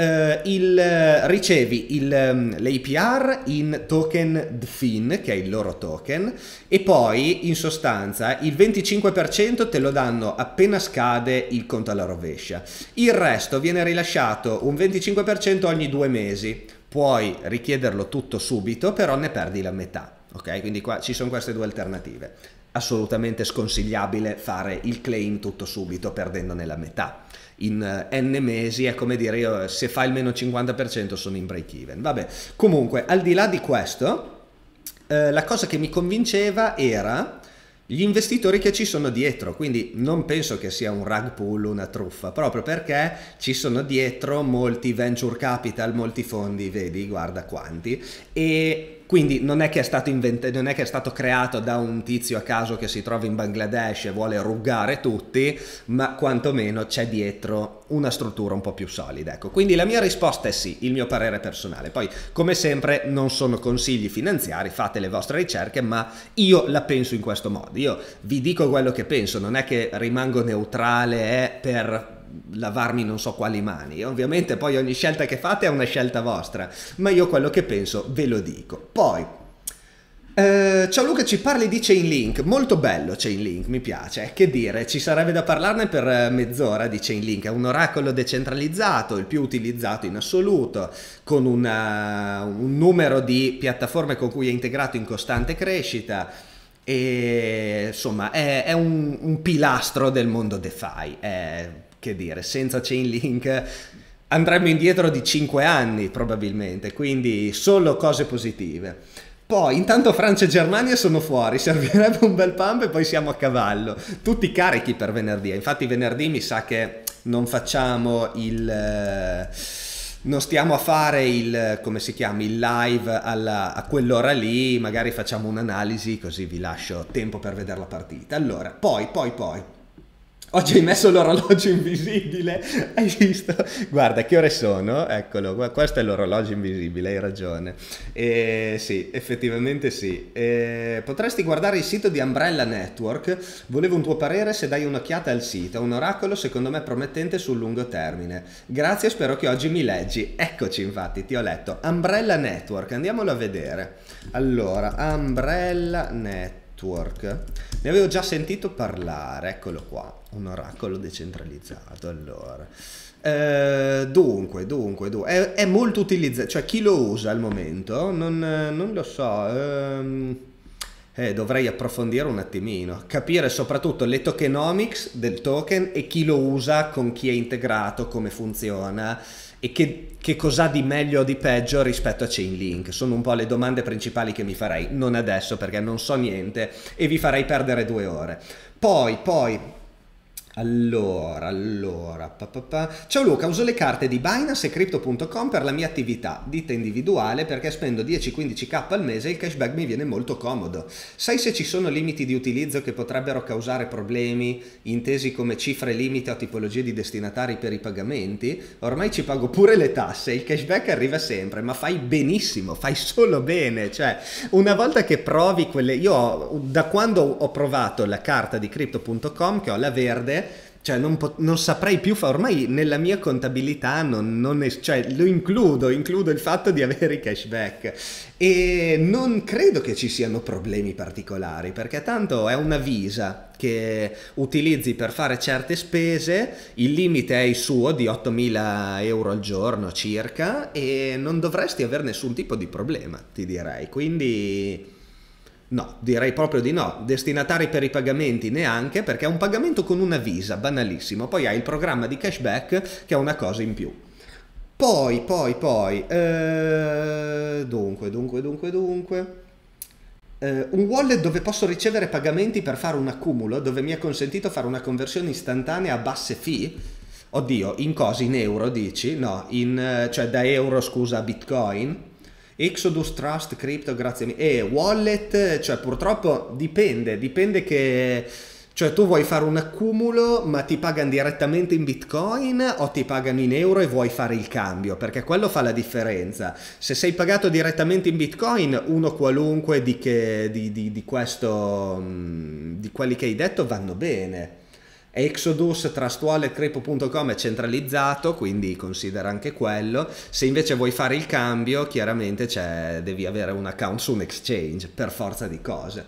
ricevi l'APR in token DFIN, che è il loro token, e poi in sostanza il 25% te lo danno appena scade il conto alla rovescia, il resto viene rilasciato un 25% ogni 2 mesi, puoi richiederlo tutto subito, però ne perdi la metà, ok? Quindi qua ci sono queste due alternative. Assolutamente sconsigliabile fare il claim tutto subito perdendone la metà. In n mesi è come dire, io, se fai il meno 50% sono in break even. Vabbè, comunque al di là di questo, la cosa che mi convinceva era gli investitori che ci sono dietro, quindi non penso che sia un rug pull, una truffa, proprio perché ci sono dietro molti venture capital, molti fondi, vedi, guarda quanti, e quindi non è che è stato non è che è stato creato da un tizio a caso che si trova in Bangladesh e vuole ruggare tutti, ma quantomeno c'è dietro una struttura un po' più solida. Ecco, quindi la mia risposta è sì, il mio parere personale. Poi, come sempre, non sono consigli finanziari, fate le vostre ricerche, ma io la penso in questo modo. Io vi dico quello che penso, non è che rimango neutrale per lavarmi non so quali mani. Ovviamente poi ogni scelta che fate è una scelta vostra, ma io quello che penso ve lo dico. Poi ciao Luca, ci parli di Chainlink, molto bello Chainlink, mi piace, che dire, ci sarebbe da parlarne per mezz'ora di Chainlink. È un oracolo decentralizzato, il più utilizzato in assoluto, con un numero di piattaforme con cui è integrato in costante crescita, e insomma è un pilastro del mondo DeFi. Che dire, senza Chainlink andremmo indietro di 5 anni probabilmente, quindi solo cose positive. Poi intanto Francia e Germania sono fuori, servirebbe un bel pump e poi siamo a cavallo, tutti carichi per venerdì. Infatti venerdì mi sa che non facciamo non stiamo a fare il, come si chiama, il live a quell'ora lì, magari facciamo un'analisi, così vi lascio tempo per vedere la partita. Allora, poi oggi hai messo l'orologio invisibile, hai visto? Guarda che ore sono, eccolo, questo è l'orologio invisibile, hai ragione. Sì, effettivamente sì. Potresti guardare il sito di Umbrella Network, volevo un tuo parere se dai un'occhiata al sito, è un oracolo secondo me promettente sul lungo termine. Grazie, spero che oggi mi leggi. Eccoci infatti, ti ho letto. Umbrella Network, andiamolo a vedere. Allora, Umbrella Network. Ne avevo già sentito parlare, eccolo qua, un oracolo decentralizzato. Allora, dunque, è molto utilizzato, cioè chi lo usa al momento? Non lo so, dovrei approfondire un attimino, capire soprattutto le tokenomics del token e chi lo usa, con chi è integrato, come funziona e che cos'ha di meglio o di peggio rispetto a Chainlink. Sono un po' le domande principali che mi farei, non adesso perché non so niente e vi farei perdere 2 ore. Poi allora, ciao Luca, uso le carte di Binance e Crypto.com per la mia attività, ditta individuale, perché spendo 10-15k al mese e il cashback mi viene molto comodo. Sai se ci sono limiti di utilizzo che potrebbero causare problemi, intesi come cifre limite o tipologie di destinatari per i pagamenti? Ormai ci pago pure le tasse, il cashback arriva sempre, ma fai benissimo, fai solo bene. Cioè, una volta che provi quelle... Io da quando ho provato la carta di Crypto.com, che ho la verde, cioè non saprei più ormai nella mia contabilità cioè lo includo il fatto di avere i cashback e non credo che ci siano problemi particolari, perché tanto è una Visa che utilizzi per fare certe spese, il limite è il suo di 8.000 euro al giorno circa e non dovresti avere nessun tipo di problema, ti direi, quindi... No, direi proprio di no. Destinatari per i pagamenti neanche, perché è un pagamento con una Visa, banalissimo. Poi hai il programma di cashback che è una cosa in più. Poi, dunque. Un wallet dove posso ricevere pagamenti per fare un accumulo, dove mi è consentito fare una conversione istantanea a basse fee. Oddio, in cosa? In euro dici? No, cioè da euro scusa a Bitcoin. Exodus, Trust, Crypto, grazie mille. E wallet, cioè purtroppo dipende che... Cioè tu vuoi fare un accumulo ma ti pagano direttamente in Bitcoin o ti pagano in euro e vuoi fare il cambio? Perché quello fa la differenza. Se sei pagato direttamente in Bitcoin, uno qualunque di quelli che hai detto vanno bene. Exodus, Trust Wallet, Crypto.com è centralizzato, quindi considera anche quello. Se invece vuoi fare il cambio, chiaramente devi avere un account su un exchange, per forza di cose.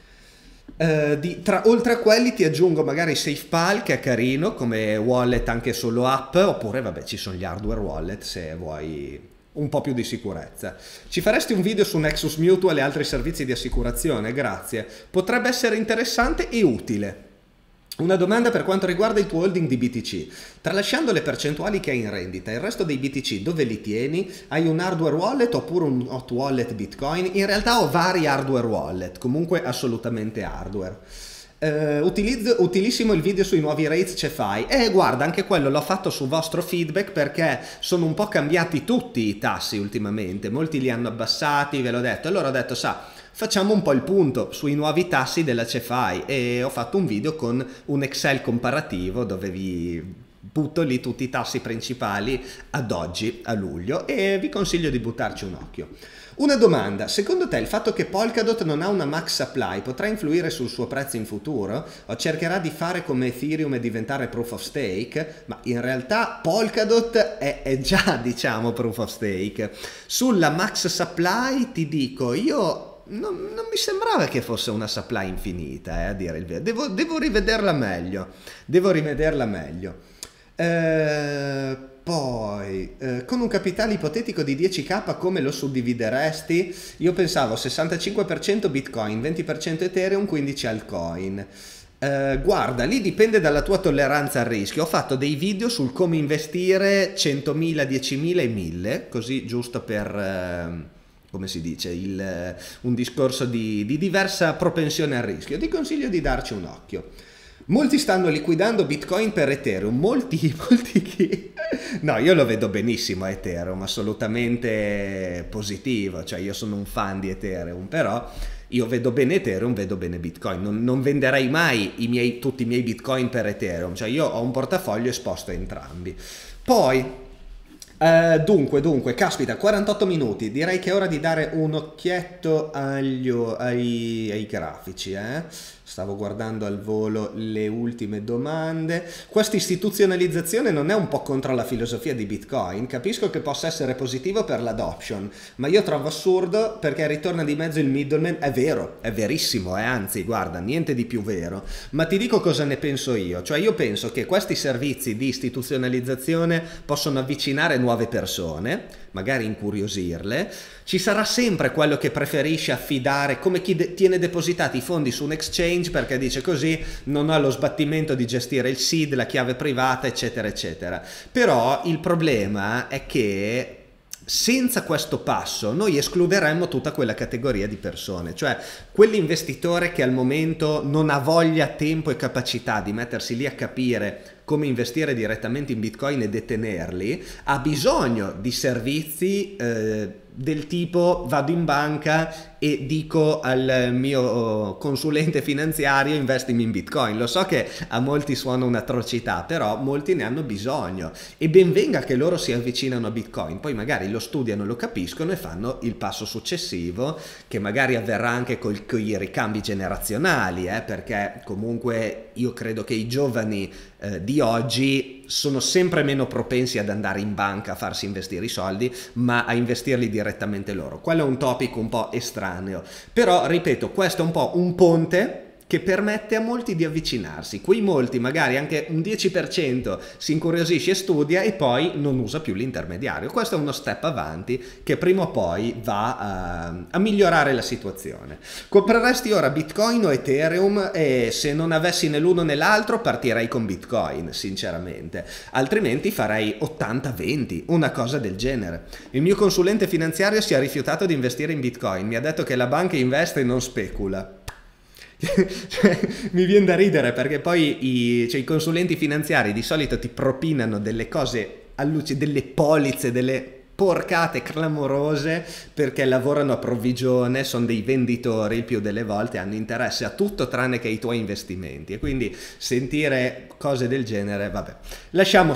Oltre a quelli ti aggiungo magari SafePal, che è carino come wallet anche solo app, oppure vabbè ci sono gli hardware wallet se vuoi un po' più di sicurezza. Ci faresti un video su Nexus Mutual e altri servizi di assicurazione? Grazie. Potrebbe essere interessante e utile. Una domanda per quanto riguarda il tuo holding di BTC. Tralasciando le percentuali che hai in rendita, il resto dei BTC dove li tieni? Hai un hardware wallet oppure un hot wallet Bitcoin? In realtà ho vari hardware wallet, comunque assolutamente hardware. Utilissimo il video sui nuovi rates CeFi. Guarda, anche quello l'ho fatto su vostro feedback perché sono un po' cambiati tutti i tassi ultimamente. Molti li hanno abbassati, ve l'ho detto. Allora ho detto, facciamo un po' il punto sui nuovi tassi della CeFi e ho fatto un video con un Excel comparativo dove vi butto lì tutti i tassi principali ad oggi, a luglio, e vi consiglio di buttarci un occhio. Una domanda, secondo te il fatto che Polkadot non ha una max supply potrà influire sul suo prezzo in futuro? O cercherà di fare come Ethereum e diventare proof of stake? Ma in realtà Polkadot è già, diciamo, proof of stake. Sulla max supply ti dico, io non mi sembrava che fosse una supply infinita, a dire il vero. Devo rivederla meglio. Poi, con un capitale ipotetico di 10k come lo suddivideresti? Io pensavo 65% Bitcoin, 20% Ethereum, 15% altcoin. Guarda, lì dipende dalla tua tolleranza al rischio. Ho fatto dei video sul come investire 100.000, 10.000 e 1.000, così giusto per... come si dice, un discorso di diversa propensione al rischio. Ti consiglio di darci un occhio. Molti stanno liquidando Bitcoin per Ethereum, molti chi? No, io lo vedo benissimo a Ethereum, assolutamente positivo, cioè io sono un fan di Ethereum, però io vedo bene Ethereum, vedo bene Bitcoin, non venderei mai tutti i miei Bitcoin per Ethereum, cioè io ho un portafoglio esposto a entrambi. Poi... dunque, caspita, 48 minuti, direi che è ora di dare un occhietto ai grafici, Stavo guardando al volo le ultime domande. Questa istituzionalizzazione non è un po' contro la filosofia di Bitcoin? Capisco che possa essere positivo per l'adoption, ma io trovo assurdo perché ritorna di mezzo il middleman. È vero, è verissimo, anzi, guarda, niente di più vero. Ma ti dico cosa ne penso io, cioè io penso che questi servizi di istituzionalizzazione possono avvicinare nuove persone, magari incuriosirle. Ci sarà sempre quello che preferisce affidare, come chi tiene depositati i fondi su un exchange perché dice così non ho lo sbattimento di gestire il seed, la chiave privata, eccetera eccetera. Però il problema è che senza questo passo noi escluderemmo tutta quella categoria di persone, cioè quell'investitore che al momento non ha voglia, tempo e capacità di mettersi lì a capire come investire direttamente in Bitcoin e detenerli, ha bisogno di servizi del tipo vado in banca e dico al mio consulente finanziario investimi in Bitcoin. Lo so che a molti suona un'atrocità, però molti ne hanno bisogno e ben venga che loro si avvicinano a Bitcoin, poi magari lo studiano, lo capiscono e fanno il passo successivo che magari avverrà anche con i ricambi generazionali, perché comunque io credo che i giovani di oggi sono sempre meno propensi ad andare in banca a farsi investire i soldi, ma a investirli direttamente loro. Quello è un topic un po' estraneo, però ripeto, questo è un po' un ponte che permette a molti di avvicinarsi. Quei molti, magari anche un 10%, si incuriosisce e studia e poi non usa più l'intermediario. Questo è uno step avanti che prima o poi va a migliorare la situazione. Compreresti ora Bitcoin o Ethereum? E se non avessi né l'uno né l'altro partirei con Bitcoin, sinceramente. Altrimenti farei 80-20, una cosa del genere. Il mio consulente finanziario si è rifiutato di investire in Bitcoin. Mi ha detto che la banca investe e non specula. Cioè, mi viene da ridere perché poi i consulenti finanziari di solito ti propinano delle cose delle polizze, delle porcate clamorose perché lavorano a provvigione, sono dei venditori, il più delle volte hanno interesse a tutto tranne che ai tuoi investimenti, e quindi sentire cose del genere, vabbè, lasciamo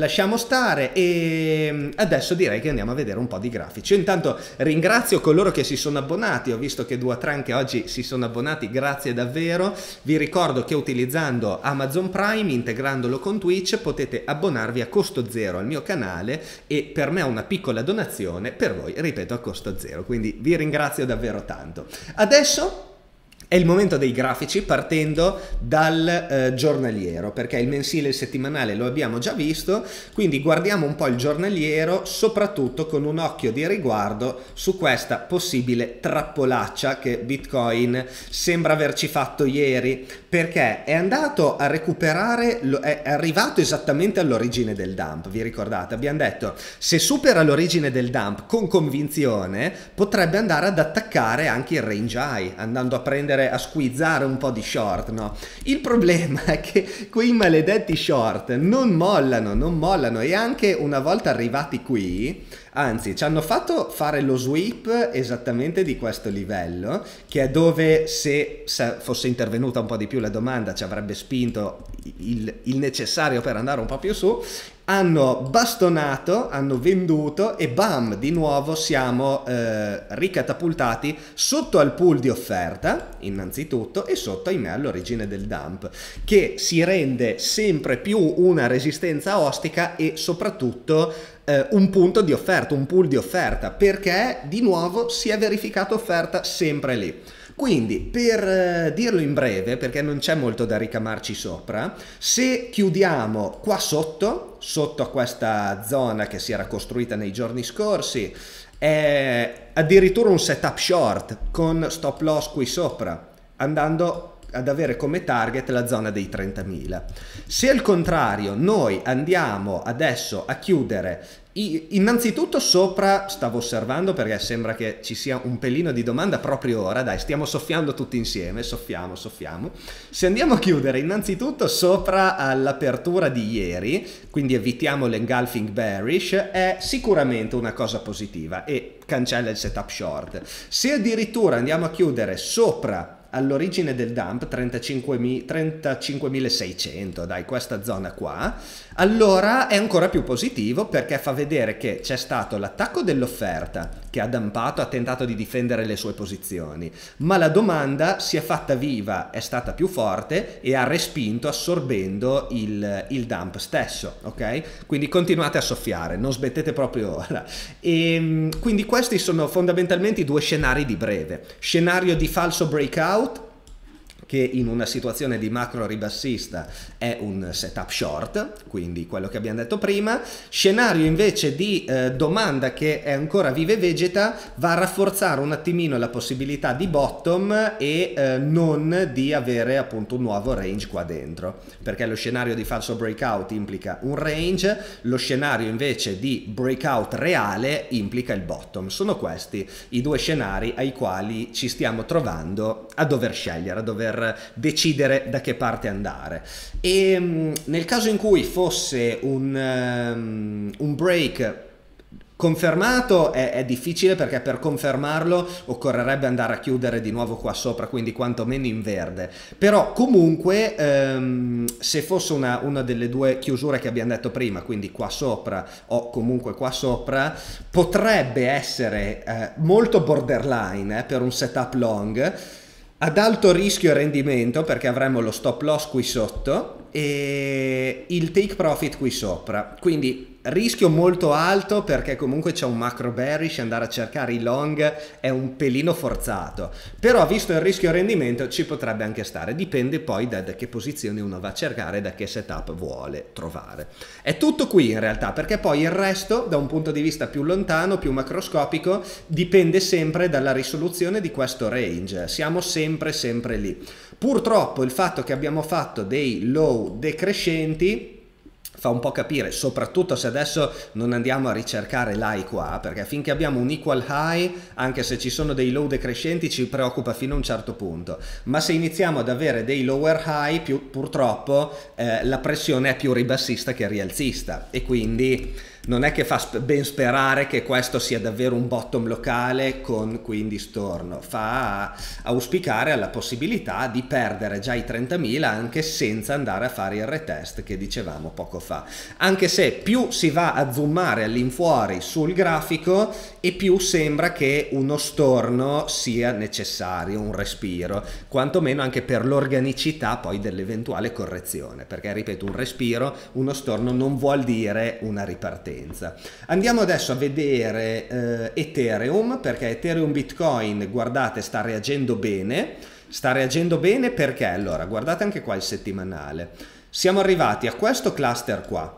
stare e adesso direi che andiamo a vedere un po' di grafici. Io intanto ringrazio coloro che si sono abbonati, ho visto che 2 o 3 anche oggi si sono abbonati, grazie davvero. Vi ricordo che utilizzando Amazon Prime, integrandolo con Twitch, potete abbonarvi a costo zero al mio canale e per me è una piccola donazione, per voi ripeto a costo zero, quindi vi ringrazio davvero tanto. Adesso È il momento dei grafici partendo dal giornaliero, perché il mensile e il settimanale lo abbiamo già visto, quindi guardiamo un po' il giornaliero, soprattutto con un occhio di riguardo su questa possibile trappolaccia che Bitcoin sembra averci fatto ieri, perché è andato a recuperare, è arrivato esattamente all'origine del dump, vi ricordate? Abbiamo detto, se supera l'origine del dump con convinzione, potrebbe andare ad attaccare anche il range high, andando a prendere, a squizzare un po' di short, no? Il problema è che quei maledetti short non mollano e anche una volta arrivati qui, anzi ci hanno fatto fare lo sweep esattamente di questo livello, che è dove se fosse intervenuta un po' di più la domanda ci avrebbe spinto il necessario per andare un po' più su. Hanno bastonato, hanno venduto e bam, di nuovo siamo ricatapultati sotto al pool di offerta, innanzitutto, e sotto, ahimè, all'origine del dump, che si rende sempre più una resistenza ostica e soprattutto un punto di offerta, un pool di offerta, perché di nuovo si è verificato offerta sempre lì. Quindi, per dirlo in breve, perché non c'è molto da ricamarci sopra, se chiudiamo qua sotto a questa zona che si era costruita nei giorni scorsi, è addirittura un setup short con stop loss qui sopra, andando ad avere come target la zona dei 30.000. Se al contrario noi andiamo adesso a chiudere innanzitutto sopra, stavo osservando perché sembra che ci sia un pelino di domanda proprio ora, dai, stiamo soffiando tutti insieme, soffiamo. Se andiamo a chiudere innanzitutto sopra all'apertura di ieri, quindi evitiamo l'engulfing bearish, è sicuramente una cosa positiva e cancella il setup short. Se addirittura andiamo a chiudere sopra all'origine del dump 35.600, dai, questa zona qua, allora è ancora più positivo perché fa vedere che c'è stato l'attacco dell'offerta che ha dumpato, ha tentato di difendere le sue posizioni, ma la domanda si è fatta viva, è stata più forte e ha respinto assorbendo il dump stesso, ok? Quindi continuate a soffiare, non smettete proprio ora. E quindi questi sono fondamentalmente i due scenari di breve. Scenario di falso breakout, che in una situazione di macro ribassista è un setup short, quindi quello che abbiamo detto prima. Scenario invece di domanda che è ancora viva e vegeta, va a rafforzare un attimino la possibilità di bottom e non di avere appunto un nuovo range qua dentro, perché lo scenario di falso breakout implica un range, lo scenario invece di breakout reale implica il bottom. Sono questi i due scenari ai quali ci stiamo trovando a dover scegliere, a dover decidere da che parte andare. E nel caso in cui fosse un break confermato è difficile, perché per confermarlo occorrerebbe andare a chiudere di nuovo qua sopra, quindi quantomeno in verde. Però comunque se fosse una delle due chiusure che abbiamo detto prima, quindi qua sopra o comunque qua sopra, potrebbe essere molto borderline per un setup long, ad alto rischio e rendimento, perché avremo lo stop loss qui sotto e il take profit qui sopra, quindi rischio molto alto perché comunque c'è un macro bearish, andare a cercare i long è un pelino forzato, però visto il rischio rendimento ci potrebbe anche stare, dipende poi da che posizioni uno va a cercare, da che setup vuole trovare. È tutto qui in realtà, perché poi il resto da un punto di vista più lontano, più macroscopico, dipende sempre dalla risoluzione di questo range, siamo sempre lì. Purtroppo il fatto che abbiamo fatto dei low decrescenti fa un po' capire, soprattutto se adesso non andiamo a ricercare l'high qua, perché finché abbiamo un equal high, anche se ci sono dei low decrescenti, ci preoccupa fino a un certo punto, ma se iniziamo ad avere dei lower high, purtroppo la pressione è più ribassista che rialzista, e quindi non è che fa ben sperare che questo sia davvero un bottom locale con quindi storno, fa auspicare alla possibilità di perdere già i 30.000 anche senza andare a fare il retest che dicevamo poco fa, anche se più si va a zoomare all'infuori sul grafico e più sembra che uno storno sia necessario, un respiro, quantomeno anche per l'organicità poi dell'eventuale correzione, perché ripeto, un respiro, uno storno non vuol dire una ripartenza. Andiamo adesso a vedere Ethereum, perché Ethereum Bitcoin, guardate, sta reagendo bene. sta reagendo bene perché, allora, guardate anche qua il settimanale. Siamo arrivati a questo cluster qua,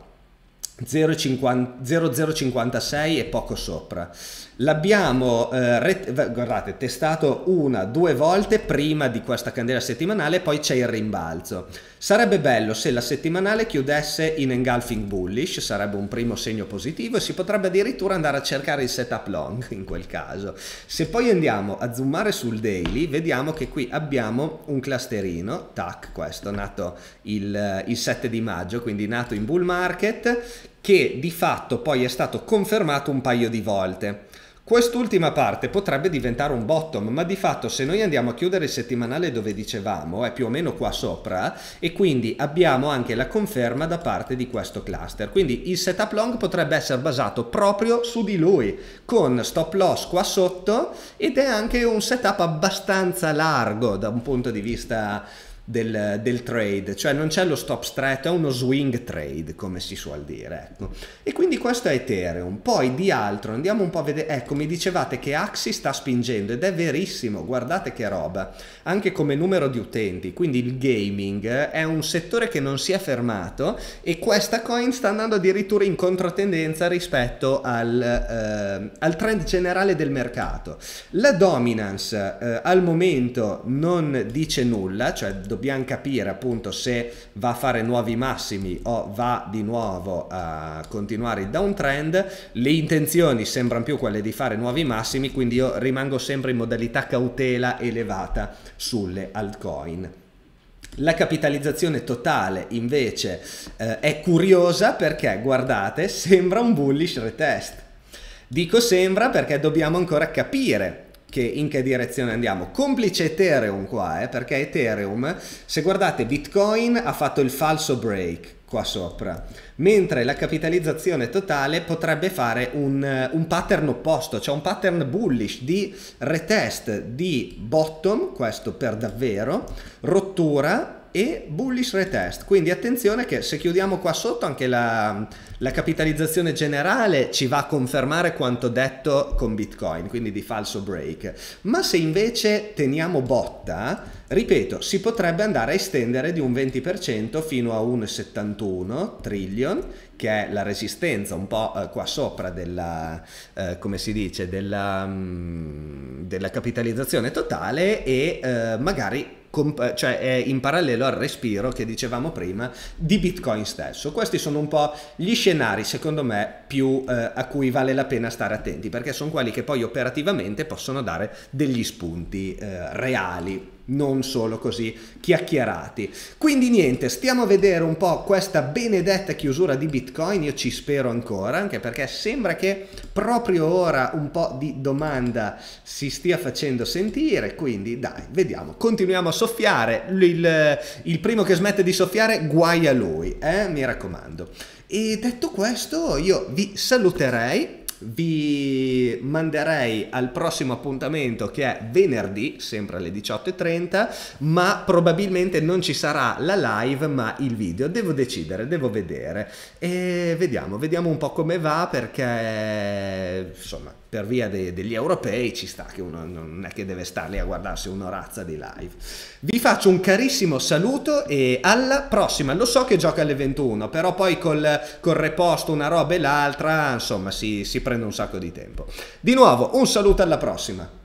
0,056 e poco sopra. L'abbiamo guardate, testato una, due volte prima di questa candela settimanale, poi c'è il rimbalzo. Sarebbe bello se la settimanale chiudesse in engulfing bullish, sarebbe un primo segno positivo, e si potrebbe addirittura andare a cercare il setup long in quel caso. Se poi andiamo a zoomare sul daily, vediamo che qui abbiamo un clusterino, tac, questo nato il 7 di maggio, quindi nato in bull market, che di fatto poi è stato confermato un paio di volte. Quest'ultima parte potrebbe diventare un bottom, ma di fatto se noi andiamo a chiudere il settimanale dove dicevamo è più o meno qua sopra, e quindi abbiamo anche la conferma da parte di questo cluster. Quindi il setup long potrebbe essere basato proprio su di lui, con stop loss qua sotto, ed è anche un setup abbastanza largo da un punto di vista del trade, cioè non c'è lo stop stretto, è uno swing trade come si suol dire, ecco. E quindi questo è Ethereum. Poi di altro andiamo un po' a vedere, ecco, mi dicevate che Axie sta spingendo ed è verissimo, guardate che roba, anche come numero di utenti, quindi il gaming è un settore che non si è fermato, e questa coin sta andando addirittura in controtendenza rispetto al trend generale del mercato. La dominance al momento non dice nulla, cioè dobbiamo capire appunto se va a fare nuovi massimi o va di nuovo a continuare il downtrend. Le intenzioni sembrano più quelle di fare nuovi massimi, quindi io rimango sempre in modalità cautela elevata sulle altcoin. La capitalizzazione totale invece è curiosa perché, guardate, sembra un bullish retest. Dico sembra perché dobbiamo ancora capire in che direzione andiamo. Complice Ethereum qua, perché Ethereum, se guardate, Bitcoin ha fatto il falso break qua sopra, mentre la capitalizzazione totale potrebbe fare un pattern opposto, cioè un pattern bullish di retest, di bottom, questo per davvero, rottura e bullish retest. Quindi attenzione che se chiudiamo qua sotto anche la capitalizzazione generale ci va a confermare quanto detto con Bitcoin, quindi di falso break. Ma se invece teniamo botta, ripeto, si potrebbe andare a estendere di un 20% fino a 1,71 trillion, che è la resistenza un po' qua sopra della, come si dice, della capitalizzazione totale, e magari cioè è in parallelo al respiro che dicevamo prima di Bitcoin stesso. Questi sono un po' gli scenari, secondo me, più a cui vale la pena stare attenti, perché sono quelli che poi operativamente possono dare degli spunti reali, non solo così chiacchierati. Quindi niente, stiamo a vedere un po' questa benedetta chiusura di Bitcoin. Io ci spero ancora, anche perché sembra che proprio ora un po' di domanda si stia facendo sentire, quindi dai, vediamo, continuiamo a soffiare. Il primo che smette di soffiare, guai a lui, mi raccomando. E detto questo, io vi saluterei, vi manderei al prossimo appuntamento, che è venerdì, sempre alle 18:30, ma probabilmente non ci sarà la live ma il video. Devo decidere, devo vedere, e vediamo un po' come va, perché insomma per via degli europei ci sta che uno non è che deve star lì a guardarsi un'orazza di live. Vi faccio un carissimo saluto e alla prossima. Lo so che gioca alle 21, però poi col repost una roba e l'altra, insomma, si prende un sacco di tempo. Di nuovo un saluto, alla prossima.